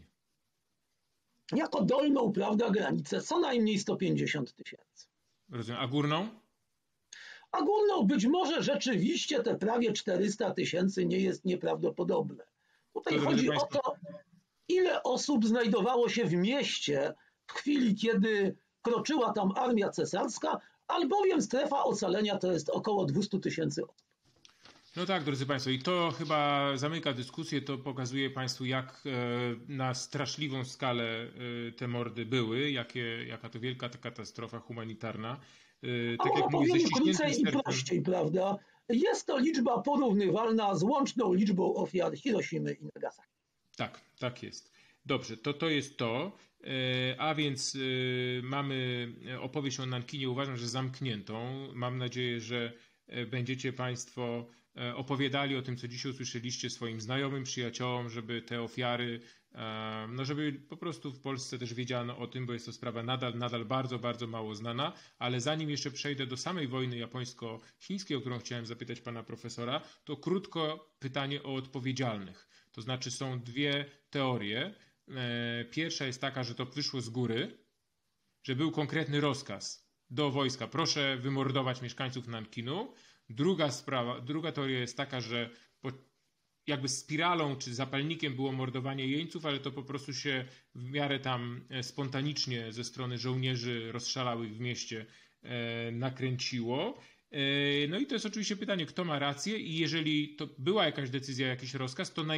Jako dolną, prawda, granicę co najmniej 150 tysięcy. Rozumiem. A górną? A górną być może rzeczywiście te prawie 400 tysięcy nie jest nieprawdopodobne. Tutaj chodzi o to, ile osób znajdowało się w mieście w chwili, kiedy kroczyła tam armia cesarska, albowiem strefa ocalenia to jest około 200 tysięcy osób. No tak, drodzy państwo, i to chyba zamyka dyskusję, to pokazuje państwu, jak na straszliwą skalę te mordy były, jaka to wielka ta katastrofa humanitarna. Tak jak mówię, krócej i prościej, prawda? Jest to liczba porównywalna z łączną liczbą ofiar Hiroshimy i Nagasaki. Tak, tak jest. Dobrze, to jest to. A więc mamy opowieść o Nankinie, uważam, że zamkniętą. Mam nadzieję, że będziecie państwo opowiadali o tym, co dzisiaj usłyszeliście swoim znajomym, przyjaciołom, żeby te ofiary, no żeby po prostu w Polsce też wiedziano o tym, bo jest to sprawa nadal bardzo, bardzo mało znana. Ale zanim jeszcze przejdę do samej wojny japońsko-chińskiej, o którą chciałem zapytać pana profesora, to krótko pytanie o odpowiedzialnych. To znaczy są dwie teorie. Pierwsza jest taka, że to wyszło z góry, że był konkretny rozkaz do wojska. Proszę wymordować mieszkańców Nankinu. Druga teoria jest taka, że jakby spiralą czy zapalnikiem było mordowanie jeńców, ale to po prostu się w miarę tam spontanicznie ze strony żołnierzy rozszalałych w mieście nakręciło. No i to jest oczywiście pytanie, kto ma rację i jeżeli to była jakaś decyzja, jakiś rozkaz, to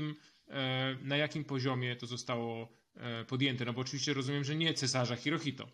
na jakim poziomie to zostało podjęte? No bo oczywiście rozumiem, że nie cesarza Hirohito.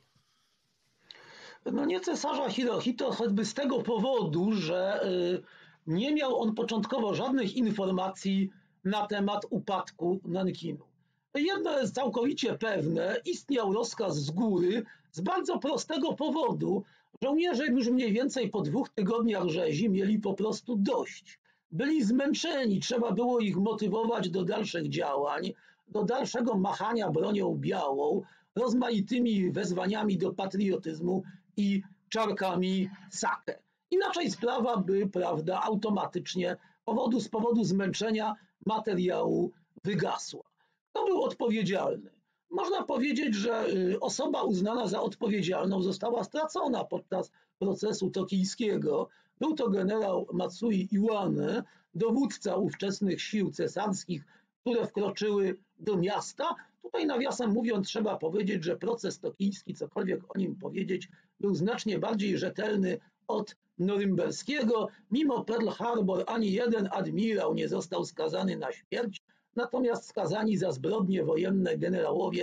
No nie cesarza Hirohito, choćby z tego powodu, że nie miał on początkowo żadnych informacji na temat upadku Nankinu. Jedno jest całkowicie pewne, istniał rozkaz z góry z bardzo prostego powodu. Żołnierze już mniej więcej po 2 tygodniach rzezi mieli po prostu dość. Byli zmęczeni, trzeba było ich motywować do dalszych działań, do dalszego machania bronią białą, rozmaitymi wezwaniami do patriotyzmu i czarkami sake. Inaczej sprawa by, prawda, automatycznie z powodu zmęczenia materiału wygasła. Kto był odpowiedzialny? Można powiedzieć, że osoba uznana za odpowiedzialną została stracona podczas procesu tokijskiego. Był to generał Matsui Iwane, dowódca ówczesnych sił cesarskich, które wkroczyły do miasta. Tutaj nawiasem mówiąc trzeba powiedzieć, że proces tokijski, cokolwiek o nim powiedzieć, był znacznie bardziej rzetelny od norymberskiego. Mimo Pearl Harbor ani jeden admirał nie został skazany na śmierć, natomiast skazani za zbrodnie wojenne generałowie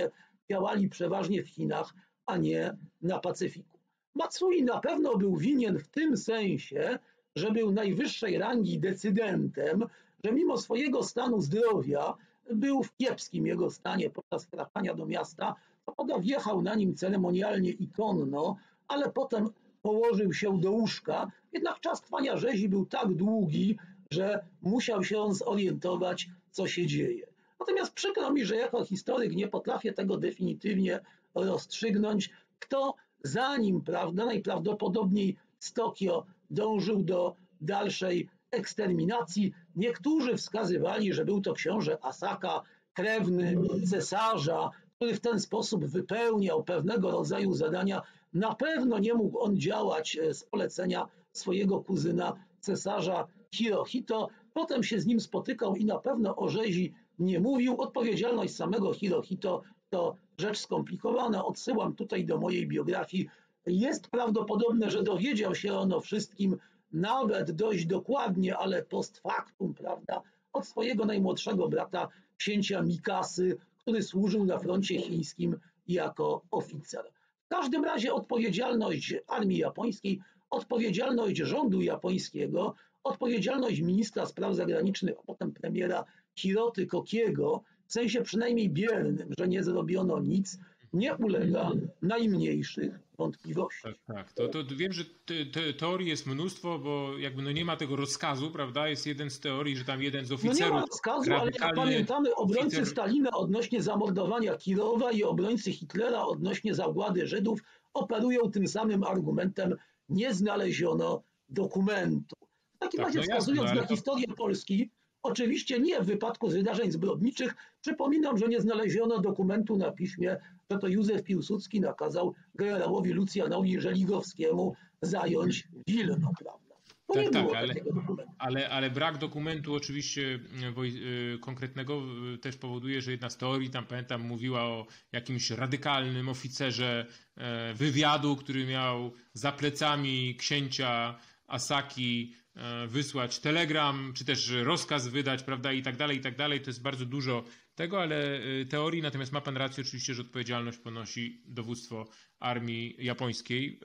działali przeważnie w Chinach, a nie na Pacyfiku. Matsui na pewno był winien w tym sensie, że był najwyższej rangi decydentem, że mimo swojego stanu zdrowia był w kiepskim jego stanie podczas wkraczania do miasta. Co prawda wjechał na nim ceremonialnie i konno, ale potem położył się do łóżka. Jednak czas trwania rzezi był tak długi, że musiał się on zorientować, co się dzieje. Natomiast przykro mi, że jako historyk nie potrafię tego definitywnie rozstrzygnąć, kto za nim, prawda, najprawdopodobniej z Tokio dążył do dalszej eksterminacji. Niektórzy wskazywali, że był to książę Asaka, krewny cesarza, który w ten sposób wypełniał pewnego rodzaju zadania. Na pewno nie mógł on działać z polecenia swojego kuzyna, cesarza Hirohito. Potem się z nim spotykał i na pewno o rzezi nie mówił. Odpowiedzialność samego Hirohito to rzecz skomplikowana. Odsyłam tutaj do mojej biografii. Jest prawdopodobne, że dowiedział się on o wszystkim nawet dość dokładnie, ale post factum, prawda, od swojego najmłodszego brata, księcia Mikasy, który służył na froncie chińskim jako oficer. W każdym razie odpowiedzialność armii japońskiej, odpowiedzialność rządu japońskiego, odpowiedzialność ministra spraw zagranicznych, a potem premiera Hiroty Kokiego, w sensie przynajmniej biernym, że nie zrobiono nic, nie ulega najmniejszych wątpliwości. Tak. To wiem, że teorii jest mnóstwo, bo jakby no nie ma tego rozkazu, prawda? Jest jeden z teorii, że tam jeden z oficerów... No nie ma rozkazu, ale jak pamiętamy, obrońcy Stalina odnośnie zamordowania Kirowa i obrońcy Hitlera odnośnie zagłady Żydów operują tym samym argumentem: nie znaleziono dokumentu. W takim razie, wskazując na historię Polski, oczywiście nie w wypadku wydarzeń zbrodniczych, przypominam, że nie znaleziono dokumentu na piśmie, że to Józef Piłsudski nakazał generałowi Lucjanowi Żeligowskiemu zająć Wilno, prawda? To nie było takiego dokumentu. Ale brak dokumentu oczywiście konkretnego też powoduje, że jedna z teorii, tam pamiętam, mówiła o jakimś radykalnym oficerze wywiadu, który miał za plecami księcia Asaki wysłać telegram, czy też rozkaz wydać, prawda, i tak dalej. To jest bardzo dużo tego, ale teorii, natomiast ma pan rację oczywiście, że odpowiedzialność ponosi dowództwo armii japońskiej,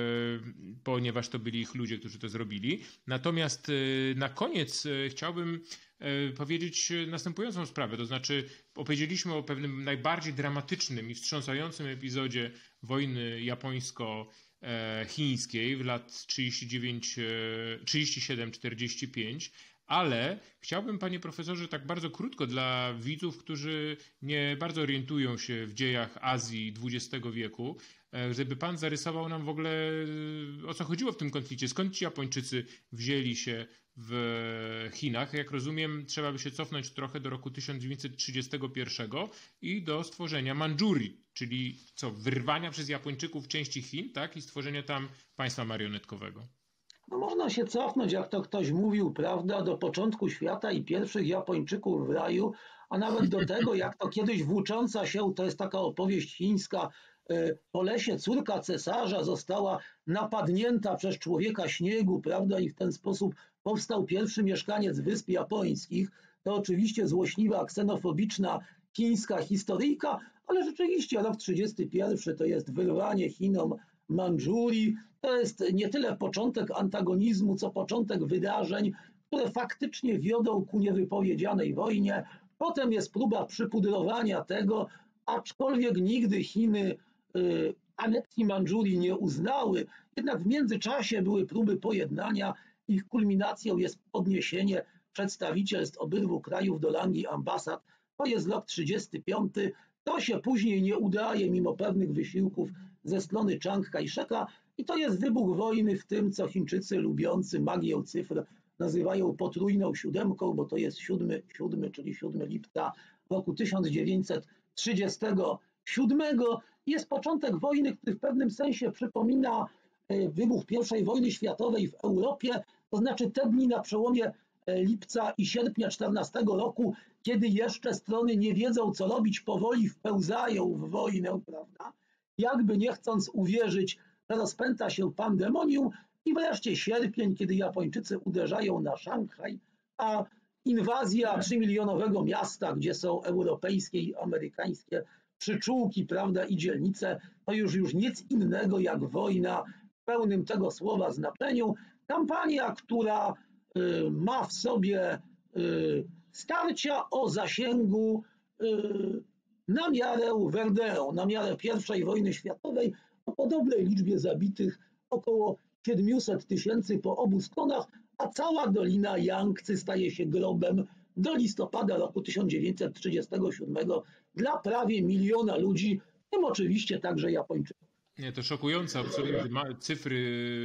ponieważ to byli ich ludzie, którzy to zrobili. Natomiast na koniec chciałbym powiedzieć następującą sprawę, to znaczy opowiedzieliśmy o pewnym najbardziej dramatycznym i wstrząsającym epizodzie wojny japońsko-chińskiej w lat 37-45, ale chciałbym, panie profesorze, tak bardzo krótko dla widzów, którzy nie bardzo orientują się w dziejach Azji XX wieku, żeby pan zarysował nam w ogóle, o co chodziło w tym konflikcie, skąd ci Japończycy wzięli się w Chinach. Jak rozumiem, trzeba by się cofnąć trochę do roku 1931 i do stworzenia Mandżurii, czyli wyrwania przez Japończyków części Chin, tak, i stworzenia tam państwa marionetkowego. No można się cofnąć, jak to ktoś mówił, prawda, do początku świata i pierwszych Japończyków w raju, a nawet do tego, jak to kiedyś włócząca się, to jest taka opowieść chińska, po lesie córka cesarza została napadnięta przez człowieka śniegu, prawda, i w ten sposób powstał pierwszy mieszkaniec Wysp Japońskich. To oczywiście złośliwa, ksenofobiczna chińska historyjka, ale rzeczywiście rok 1931 to jest wyrwanie Chinom Mandżurii. To jest nie tyle początek antagonizmu, co początek wydarzeń, które faktycznie wiodą ku niewypowiedzianej wojnie. Potem jest próba przypudrowania tego, aczkolwiek nigdy Chiny aneksji Mandżurii nie uznały. Jednak w międzyczasie były próby pojednania. Ich kulminacją jest podniesienie przedstawicielstw obydwu krajów do rangi ambasad. To jest rok 1935. To się później nie udaje mimo pewnych wysiłków ze strony Chiang Kai-sheka i to jest wybuch wojny w tym, co Chińczycy lubiący magię cyfr nazywają potrójną siódemką, bo to jest 7, czyli 7 lipca roku 1937. Jest początek wojny, który w pewnym sensie przypomina wybuch I wojny światowej w Europie, to znaczy te dni na przełomie lipca i sierpnia 14 roku, kiedy jeszcze strony nie wiedzą, co robić, powoli wpełzają w wojnę, prawda? Jakby nie chcąc uwierzyć, że rozpęta się pandemonium, i wreszcie sierpień, kiedy Japończycy uderzają na Szanghaj, a inwazja 3-milionowego miasta, gdzie są europejskie i amerykańskie przyczółki, prawda, i dzielnice, to już nic innego jak wojna w pełnym tego słowa znaczeniu. Kampania, która ma w sobie starcia o zasięgu na miarę Verdun, na miarę I wojny światowej, o podobnej liczbie zabitych, około 700 000 po obu stronach, a cała Dolina Jangtzy staje się grobem do listopada roku 1937 dla prawie 1 000 000 ludzi, w tym oczywiście także Japończyków. Nie, to szokujące, absolutnie cyfry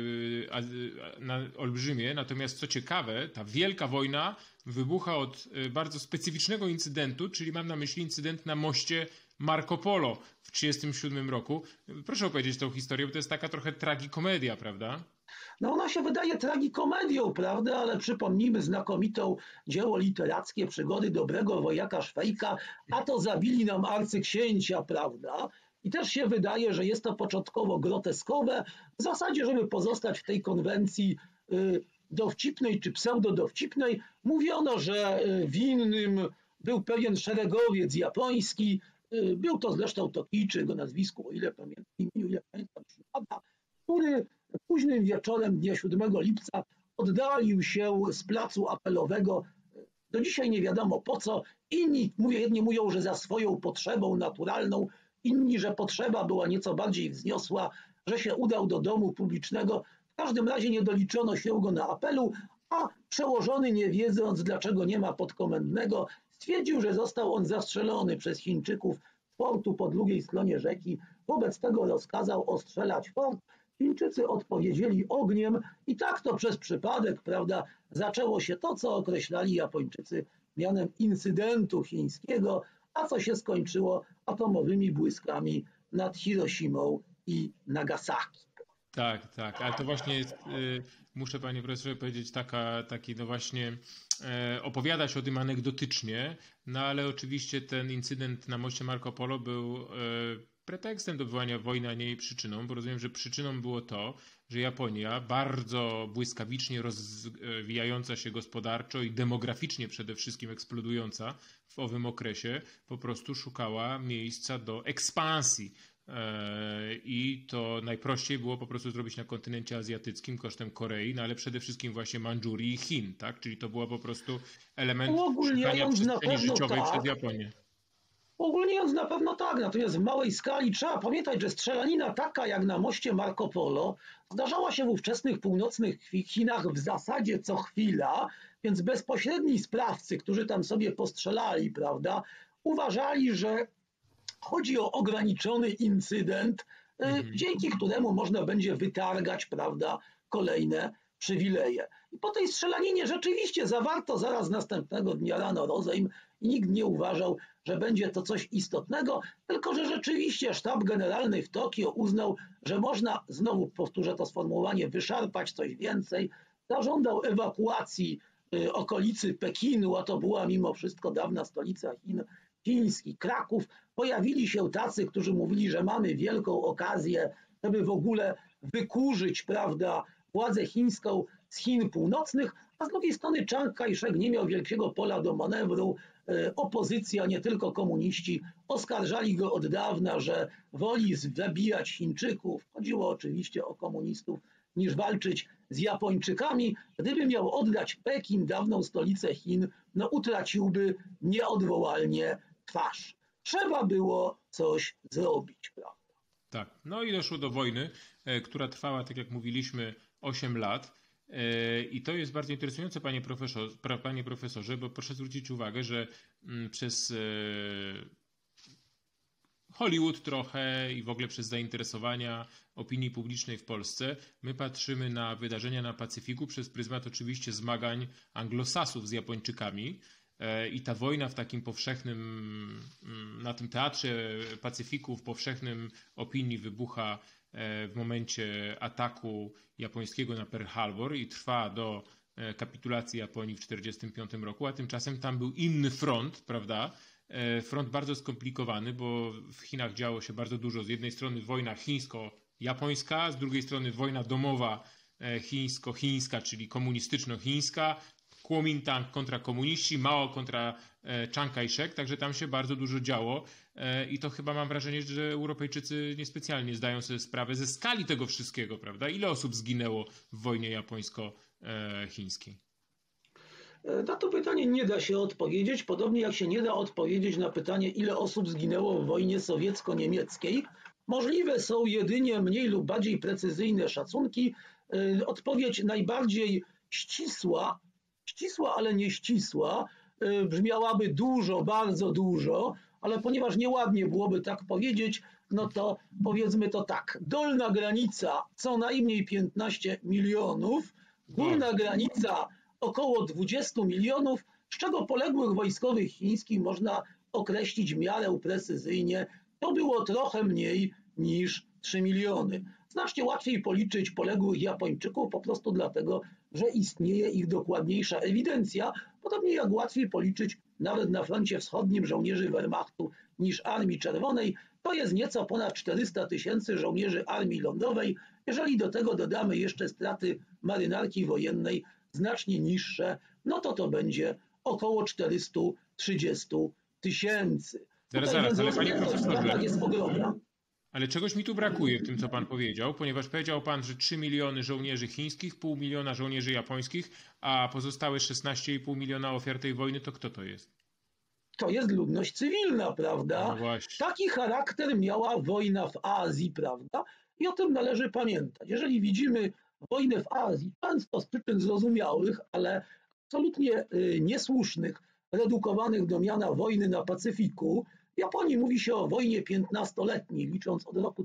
olbrzymie. Natomiast co ciekawe, ta wielka wojna wybucha od bardzo specyficznego incydentu, czyli mam na myśli incydent na moście Marco Polo w 1937 roku. Proszę opowiedzieć tą historię, bo to jest taka trochę tragikomedia, prawda? No ona się wydaje tragikomedią, prawda, ale przypomnijmy znakomitą dzieło literackie Przygody dobrego wojaka Szwejka, a to zabili nam arcyksięcia, prawda? I też się wydaje, że jest to początkowo groteskowe, w zasadzie, żeby pozostać w tej konwencji dowcipnej czy pseudodowcipnej. Mówiono, że winnym był pewien szeregowiec japoński, był to zresztą Tokijczyk o nazwisku, o ile pamiętam, Shibata, który późnym wieczorem dnia 7 lipca oddalił się z placu apelowego. Do dzisiaj nie wiadomo po co. Jedni mówią, że za swoją potrzebą naturalną, inni, że potrzeba była nieco bardziej wzniosła, że się udał do domu publicznego. W każdym razie nie doliczono się go na apelu, a przełożony, nie wiedząc dlaczego nie ma podkomendnego, stwierdził, że został on zastrzelony przez Chińczyków w fortu po drugiej stronie rzeki. Wobec tego rozkazał ostrzelać fort. Chińczycy odpowiedzieli ogniem i tak to przez przypadek, prawda, zaczęło się to, co określali Japończycy mianem incydentu chińskiego, a co się skończyło atomowymi błyskami nad Hiroshimą i Nagasaki. Tak, tak, ale to właśnie jest, muszę panie profesorze powiedzieć, taki no właśnie opowiadać o tym anegdotycznie, no ale oczywiście ten incydent na moście Marco Polo był pretekstem do wywołania wojny, a nie jej przyczyną, bo rozumiem, że przyczyną było to, że Japonia, bardzo błyskawicznie rozwijająca się gospodarczo i demograficznie przede wszystkim eksplodująca w owym okresie, po prostu szukała miejsca do ekspansji. I to najprościej było po prostu zrobić na kontynencie azjatyckim kosztem Korei, no ale przede wszystkim właśnie Mandżurii i Chin, tak? Czyli to było po prostu element szukania przestrzeni życiowej przez Japonię. Ogólnie na pewno tak, natomiast w małej skali trzeba pamiętać, że strzelanina taka jak na moście Marco Polo zdarzała się w ówczesnych północnych Chinach w zasadzie co chwila, więc bezpośredni sprawcy, którzy tam sobie postrzelali, prawda, uważali, że chodzi o ograniczony incydent, dzięki któremu można będzie wytargać, prawda, kolejne przywileje. I po tej strzelaninie rzeczywiście zawarto zaraz następnego dnia rano rozejm i nikt nie uważał, że będzie to coś istotnego, tylko że rzeczywiście sztab generalny w Tokio uznał, że można, znowu powtórzę to sformułowanie, wyszarpać coś więcej. Zażądał ewakuacji okolicy Pekinu, a to była mimo wszystko dawna stolica Chin, chiński Kraków. Pojawili się tacy, którzy mówili, że mamy wielką okazję, żeby w ogóle wykurzyć, prawda, władzę chińską z Chin północnych, a z drugiej strony Chiang Kai-shek nie miał wielkiego pola do manewru. Opozycja, nie tylko komuniści, oskarżali go od dawna, że woli zabijać Chińczyków. Chodziło oczywiście o komunistów, niż walczyć z Japończykami. Gdyby miał oddać Pekin, dawną stolicę Chin, no utraciłby nieodwołalnie twarz. Trzeba było coś zrobić, prawda? Tak, no i doszło do wojny, która trwała, tak jak mówiliśmy, 8 lat. I to jest bardzo interesujące, panie profesorze, bo proszę zwrócić uwagę, że przez Hollywood trochę i w ogóle przez zainteresowania opinii publicznej w Polsce, my patrzymy na wydarzenia na Pacyfiku przez pryzmat oczywiście zmagań anglosasów z Japończykami. I ta wojna w takim powszechnym, na tym teatrze Pacyfiku w powszechnym opinii wybucha w momencie ataku japońskiego na Pearl Harbor i trwa do kapitulacji Japonii w 1945 roku, a tymczasem tam był inny front, prawda? Front bardzo skomplikowany, bo w Chinach działo się bardzo dużo. Z jednej strony wojna chińsko-japońska, z drugiej strony wojna domowa chińsko-chińska, czyli komunistyczno-chińska, Kuomintang kontra komuniści, Mao kontra Chiang Kai-shek, także tam się bardzo dużo działo i to chyba mam wrażenie, że Europejczycy niespecjalnie zdają sobie sprawę ze skali tego wszystkiego, prawda? Ile osób zginęło w wojnie japońsko-chińskiej? Na to pytanie nie da się odpowiedzieć, podobnie jak się nie da odpowiedzieć na pytanie, ile osób zginęło w wojnie sowiecko-niemieckiej. Możliwe są jedynie mniej lub bardziej precyzyjne szacunki. Odpowiedź najbardziej ścisła, ale nie ścisła, brzmiałaby dużo, bardzo dużo, ale ponieważ nieładnie byłoby tak powiedzieć, no to powiedzmy to tak. Dolna granica co najmniej 15 milionów, górna granica około 20 milionów, z czego poległych wojskowych chińskich można określić w miarę precyzyjnie. To było trochę mniej niż 3 miliony. Znacznie łatwiej policzyć poległych Japończyków po prostu dlatego, że istnieje ich dokładniejsza ewidencja, podobnie jak łatwiej policzyć nawet na froncie wschodnim żołnierzy Wehrmachtu niż Armii Czerwonej. To jest nieco ponad 400 000 żołnierzy Armii Lądowej. Jeżeli do tego dodamy jeszcze straty marynarki wojennej znacznie niższe, no to będzie około 430 000. Zaraz, ale panie profesorze, jest ogromna. Ale czegoś mi tu brakuje w tym, co pan powiedział, ponieważ powiedział pan, że 3 miliony żołnierzy chińskich, 0,5 miliona żołnierzy japońskich, a pozostałe 16,5 miliona ofiar tej wojny, to kto to jest? To jest ludność cywilna, prawda? No właśnie. Taki charakter miała wojna w Azji, prawda? I o tym należy pamiętać. Jeżeli widzimy wojnę w Azji, często z przyczyn zrozumiałych, ale absolutnie niesłusznych, redukowanych do miana wojny na Pacyfiku, w Japonii mówi się o wojnie 15-letniej, licząc od roku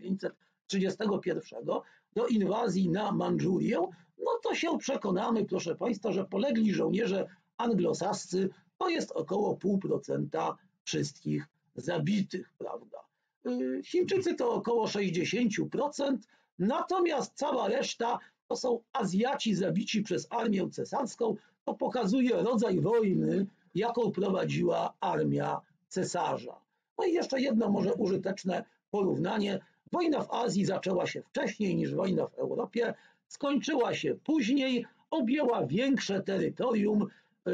1931 do inwazji na Mandżurię, no to się przekonamy, proszę Państwa, że polegli żołnierze anglosascy to jest około 0,5% wszystkich zabitych, prawda? Chińczycy to około 60%, natomiast cała reszta to są Azjaci zabici przez armię cesarską. To pokazuje rodzaj wojny, jaką prowadziła armia cesarza. No i jeszcze jedno może użyteczne porównanie. Wojna w Azji zaczęła się wcześniej niż wojna w Europie, skończyła się później, objęła większe terytorium,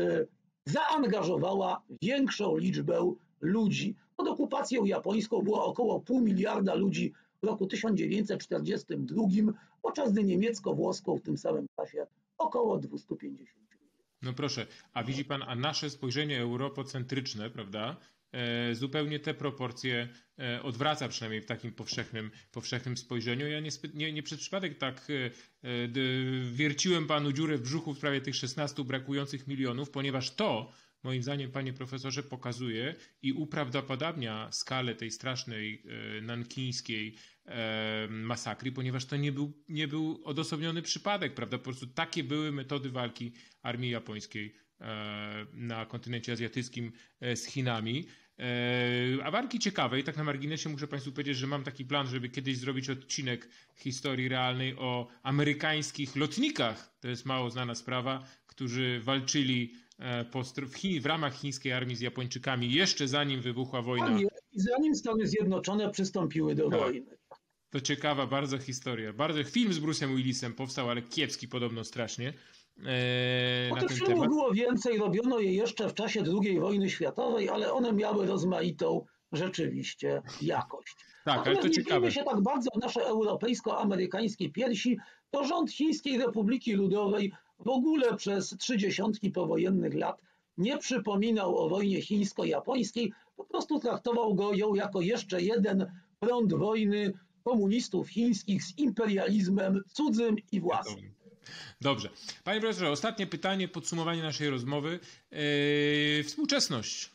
zaangażowała większą liczbę ludzi. Pod okupacją japońską było około 0,5 miliarda ludzi w roku 1942, podczas gdy niemiecko-włoską w tym samym czasie około 250. No proszę, a widzi pan, a nasze spojrzenie europocentryczne, prawda, zupełnie te proporcje odwraca, przynajmniej w takim powszechnym spojrzeniu. Ja nie przez przypadek tak wierciłem panu dziurę w brzuchu w sprawie tych 16 brakujących milionów, ponieważ to, moim zdaniem, panie profesorze, pokazuje i uprawdopodobnia skalę tej strasznej nankińskiej masakry, ponieważ to nie był odosobniony przypadek, prawda? Po prostu takie były metody walki armii japońskiej na kontynencie azjatyckim z Chinami. A walki ciekawej, tak na marginesie muszę Państwu powiedzieć, że mam taki plan, żeby kiedyś zrobić odcinek historii realnej o amerykańskich lotnikach. To jest mało znana sprawa, którzy walczyli w ramach chińskiej armii z Japończykami jeszcze zanim wybuchła wojna. I zanim Stany Zjednoczone przystąpiły do wojny. To ciekawa bardzo historia. Film z Bruce'em Willisem powstał, ale kiepski podobno strasznie. Tych filmów było więcej, robiono je jeszcze w czasie II wojny światowej, ale one miały rozmaitą rzeczywiście jakość. Tak, ale to ciekawe. Nie się tak bardzo w nasze europejsko-amerykańskie piersi, to rząd Chińskiej Republiki Ludowej w ogóle przez 30 powojennych lat nie przypominał o wojnie chińsko-japońskiej, po prostu traktował ją jako jeszcze jeden front wojny komunistów chińskich z imperializmem cudzym i własnym. Dobrze. Panie profesorze, ostatnie pytanie, podsumowanie naszej rozmowy. Współczesność.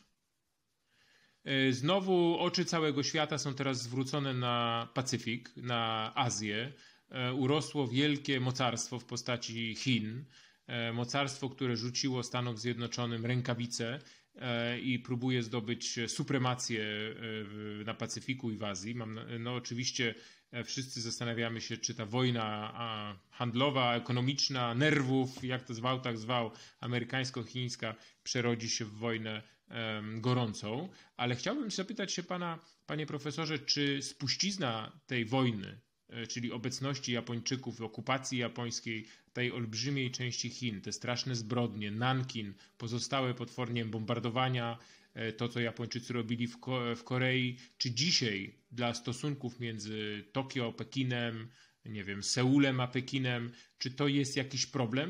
Znowu oczy całego świata są teraz zwrócone na Pacyfik, na Azję. Urosło wielkie mocarstwo w postaci Chin. Mocarstwo, które rzuciło Stanom Zjednoczonym rękawice i próbuje zdobyć supremację na Pacyfiku i w Azji. Oczywiście wszyscy zastanawiamy się, czy ta wojna handlowa, ekonomiczna, nerwów, jak to zwał, tak zwał, amerykańsko-chińska, przerodzi się w wojnę gorącą. Ale chciałbym zapytać się pana, panie profesorze, czy spuścizna tej wojny czyli obecności Japończyków, okupacji japońskiej, tej olbrzymiej części Chin, te straszne zbrodnie, Nankin, pozostałe potwornie bombardowania, to co Japończycy robili w Korei, czy dzisiaj dla stosunków między Tokio, Pekinem, nie wiem, Seulem a Pekinem, czy to jest jakiś problem?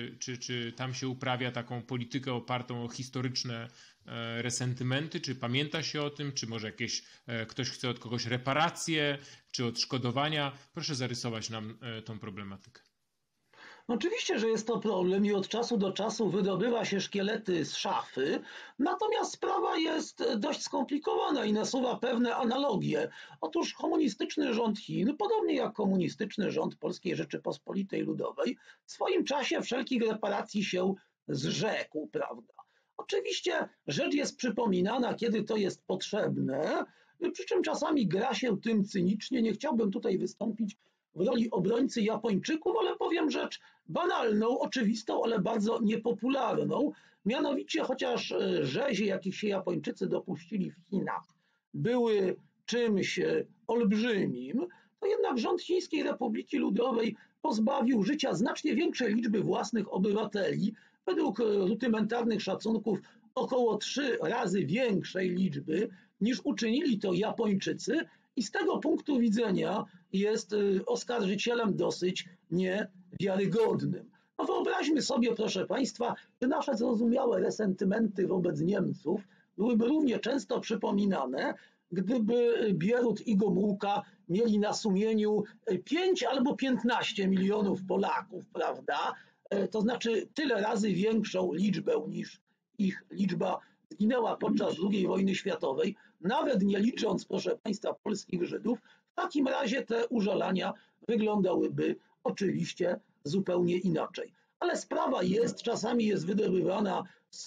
Czy tam się uprawia taką politykę opartą o historyczne resentymenty? Czy pamięta się o tym? Czy może ktoś chce od kogoś reparacje, czy odszkodowania? Proszę zarysować nam tą problematykę. Oczywiście, że jest to problem i od czasu do czasu wydobywa się szkielety z szafy, natomiast sprawa jest dość skomplikowana i nasuwa pewne analogie. Otóż komunistyczny rząd Chin, podobnie jak komunistyczny rząd Polskiej Rzeczypospolitej Ludowej, w swoim czasie wszelkich reparacji się zrzekł, prawda? Oczywiście rzecz jest przypominana, kiedy to jest potrzebne, przy czym czasami gra się tym cynicznie. Nie chciałbym tutaj wystąpić w roli obrońcy Japończyków, ale powiem rzecz banalną, oczywistą, ale bardzo niepopularną. Mianowicie, chociaż rzezie, jakich się Japończycy dopuścili w Chinach, były czymś olbrzymim, to jednak rząd Chińskiej Republiki Ludowej pozbawił życia znacznie większej liczby własnych obywateli, według rudymentarnych szacunków około 3 razy większej liczby, niż uczynili to Japończycy, i z tego punktu widzenia jest oskarżycielem dosyć niewiarygodnym. No wyobraźmy sobie, proszę Państwa, że nasze zrozumiałe resentymenty wobec Niemców byłyby równie często przypominane, gdyby Bierut i Gomułka mieli na sumieniu 5 albo 15 milionów Polaków, prawda? To znaczy tyle razy większą liczbę niż ich liczba zginęła podczas II wojny światowej, nawet nie licząc, proszę Państwa, polskich Żydów. W takim razie te użalania wyglądałyby oczywiście zupełnie inaczej. Ale sprawa czasami jest wydobywana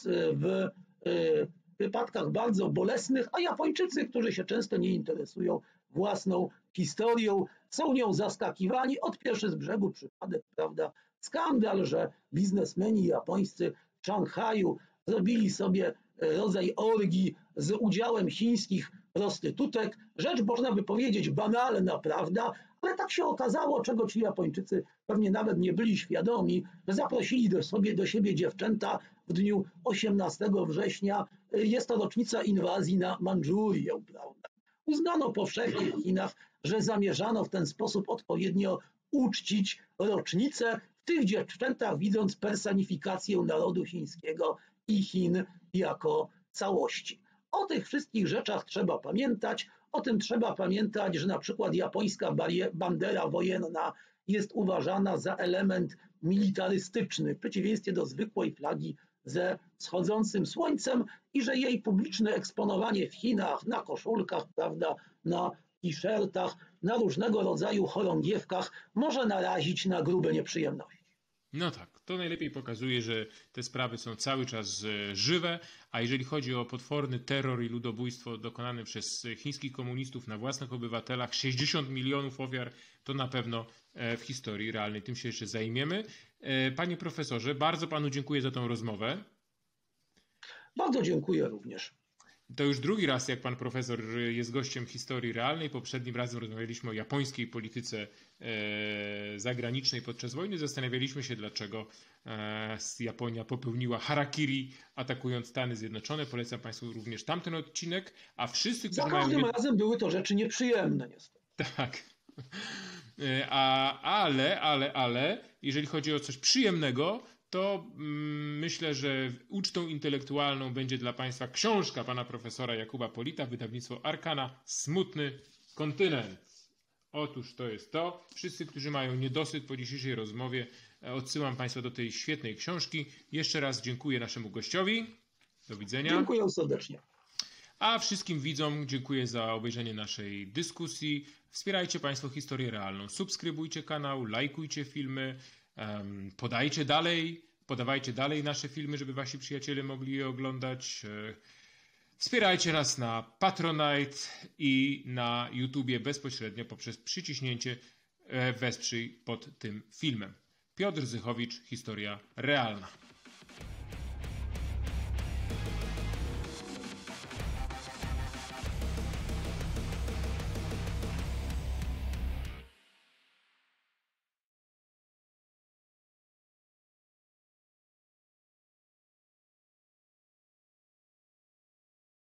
w wypadkach bardzo bolesnych, a Japończycy, którzy się często nie interesują własną historią, są nią zaskakiwani. Od pierwszy z brzegu przypadek, prawda, skandal, że biznesmeni japońscy w Szanghaju zrobili sobie rodzaj orgii z udziałem chińskich prostytutek. Rzecz, można by powiedzieć, banalna, prawda? Ale tak się okazało, czego ci Japończycy pewnie nawet nie byli świadomi, że zaprosili do siebie dziewczęta w dniu 18 września. Jest to rocznica inwazji na Mandżurię, prawda? Uznano powszechnie w Chinach, że zamierzano w ten sposób odpowiednio uczcić rocznicę, w tych dziewczętach widząc personifikację narodu chińskiego i Chin jako całości. O tych wszystkich rzeczach trzeba pamiętać. O tym trzeba pamiętać, że na przykład japońska bandera wojenna jest uważana za element militarystyczny, w przeciwieństwie do zwykłej flagi ze wschodzącym słońcem, i że jej publiczne eksponowanie w Chinach na koszulkach, prawda, na t-shirtach, na różnego rodzaju chorągiewkach może narazić na grube nieprzyjemności. No tak, to najlepiej pokazuje, że te sprawy są cały czas żywe, a jeżeli chodzi o potworny terror i ludobójstwo dokonane przez chińskich komunistów na własnych obywatelach, 60 milionów ofiar, to na pewno w historii realnej. Tym się jeszcze zajmiemy. Panie profesorze, bardzo panu dziękuję za tą rozmowę. Bardzo dziękuję również. To już drugi raz, jak pan profesor jest gościem historii realnej. Poprzednim razem rozmawialiśmy o japońskiej polityce zagranicznej podczas wojny. Zastanawialiśmy się, dlaczego Japonia popełniła harakiri, atakując Stany Zjednoczone. Polecam państwu również tamten odcinek. A wszyscy, którzy Za każdym razem były to rzeczy nieprzyjemne, niestety. Tak. Ale jeżeli chodzi o coś przyjemnego, to myślę, że ucztą intelektualną będzie dla państwa książka pana profesora Jakuba Polita, wydawnictwo Arkana, Smutny kontynent. Otóż to jest to. Wszyscy, którzy mają niedosyt po dzisiejszej rozmowie, odsyłam państwa do tej świetnej książki. Jeszcze raz dziękuję naszemu gościowi. Do widzenia. Dziękuję serdecznie. A wszystkim widzom dziękuję za obejrzenie naszej dyskusji. Wspierajcie państwo historię realną. Subskrybujcie kanał, lajkujcie filmy, podawajcie dalej nasze filmy, żeby wasi przyjaciele mogli je oglądać. Wspierajcie nas na Patronite i na YouTubie bezpośrednio poprzez przyciśnięcie wesprzyj pod tym filmem. Piotr Zychowicz, Historia Realna.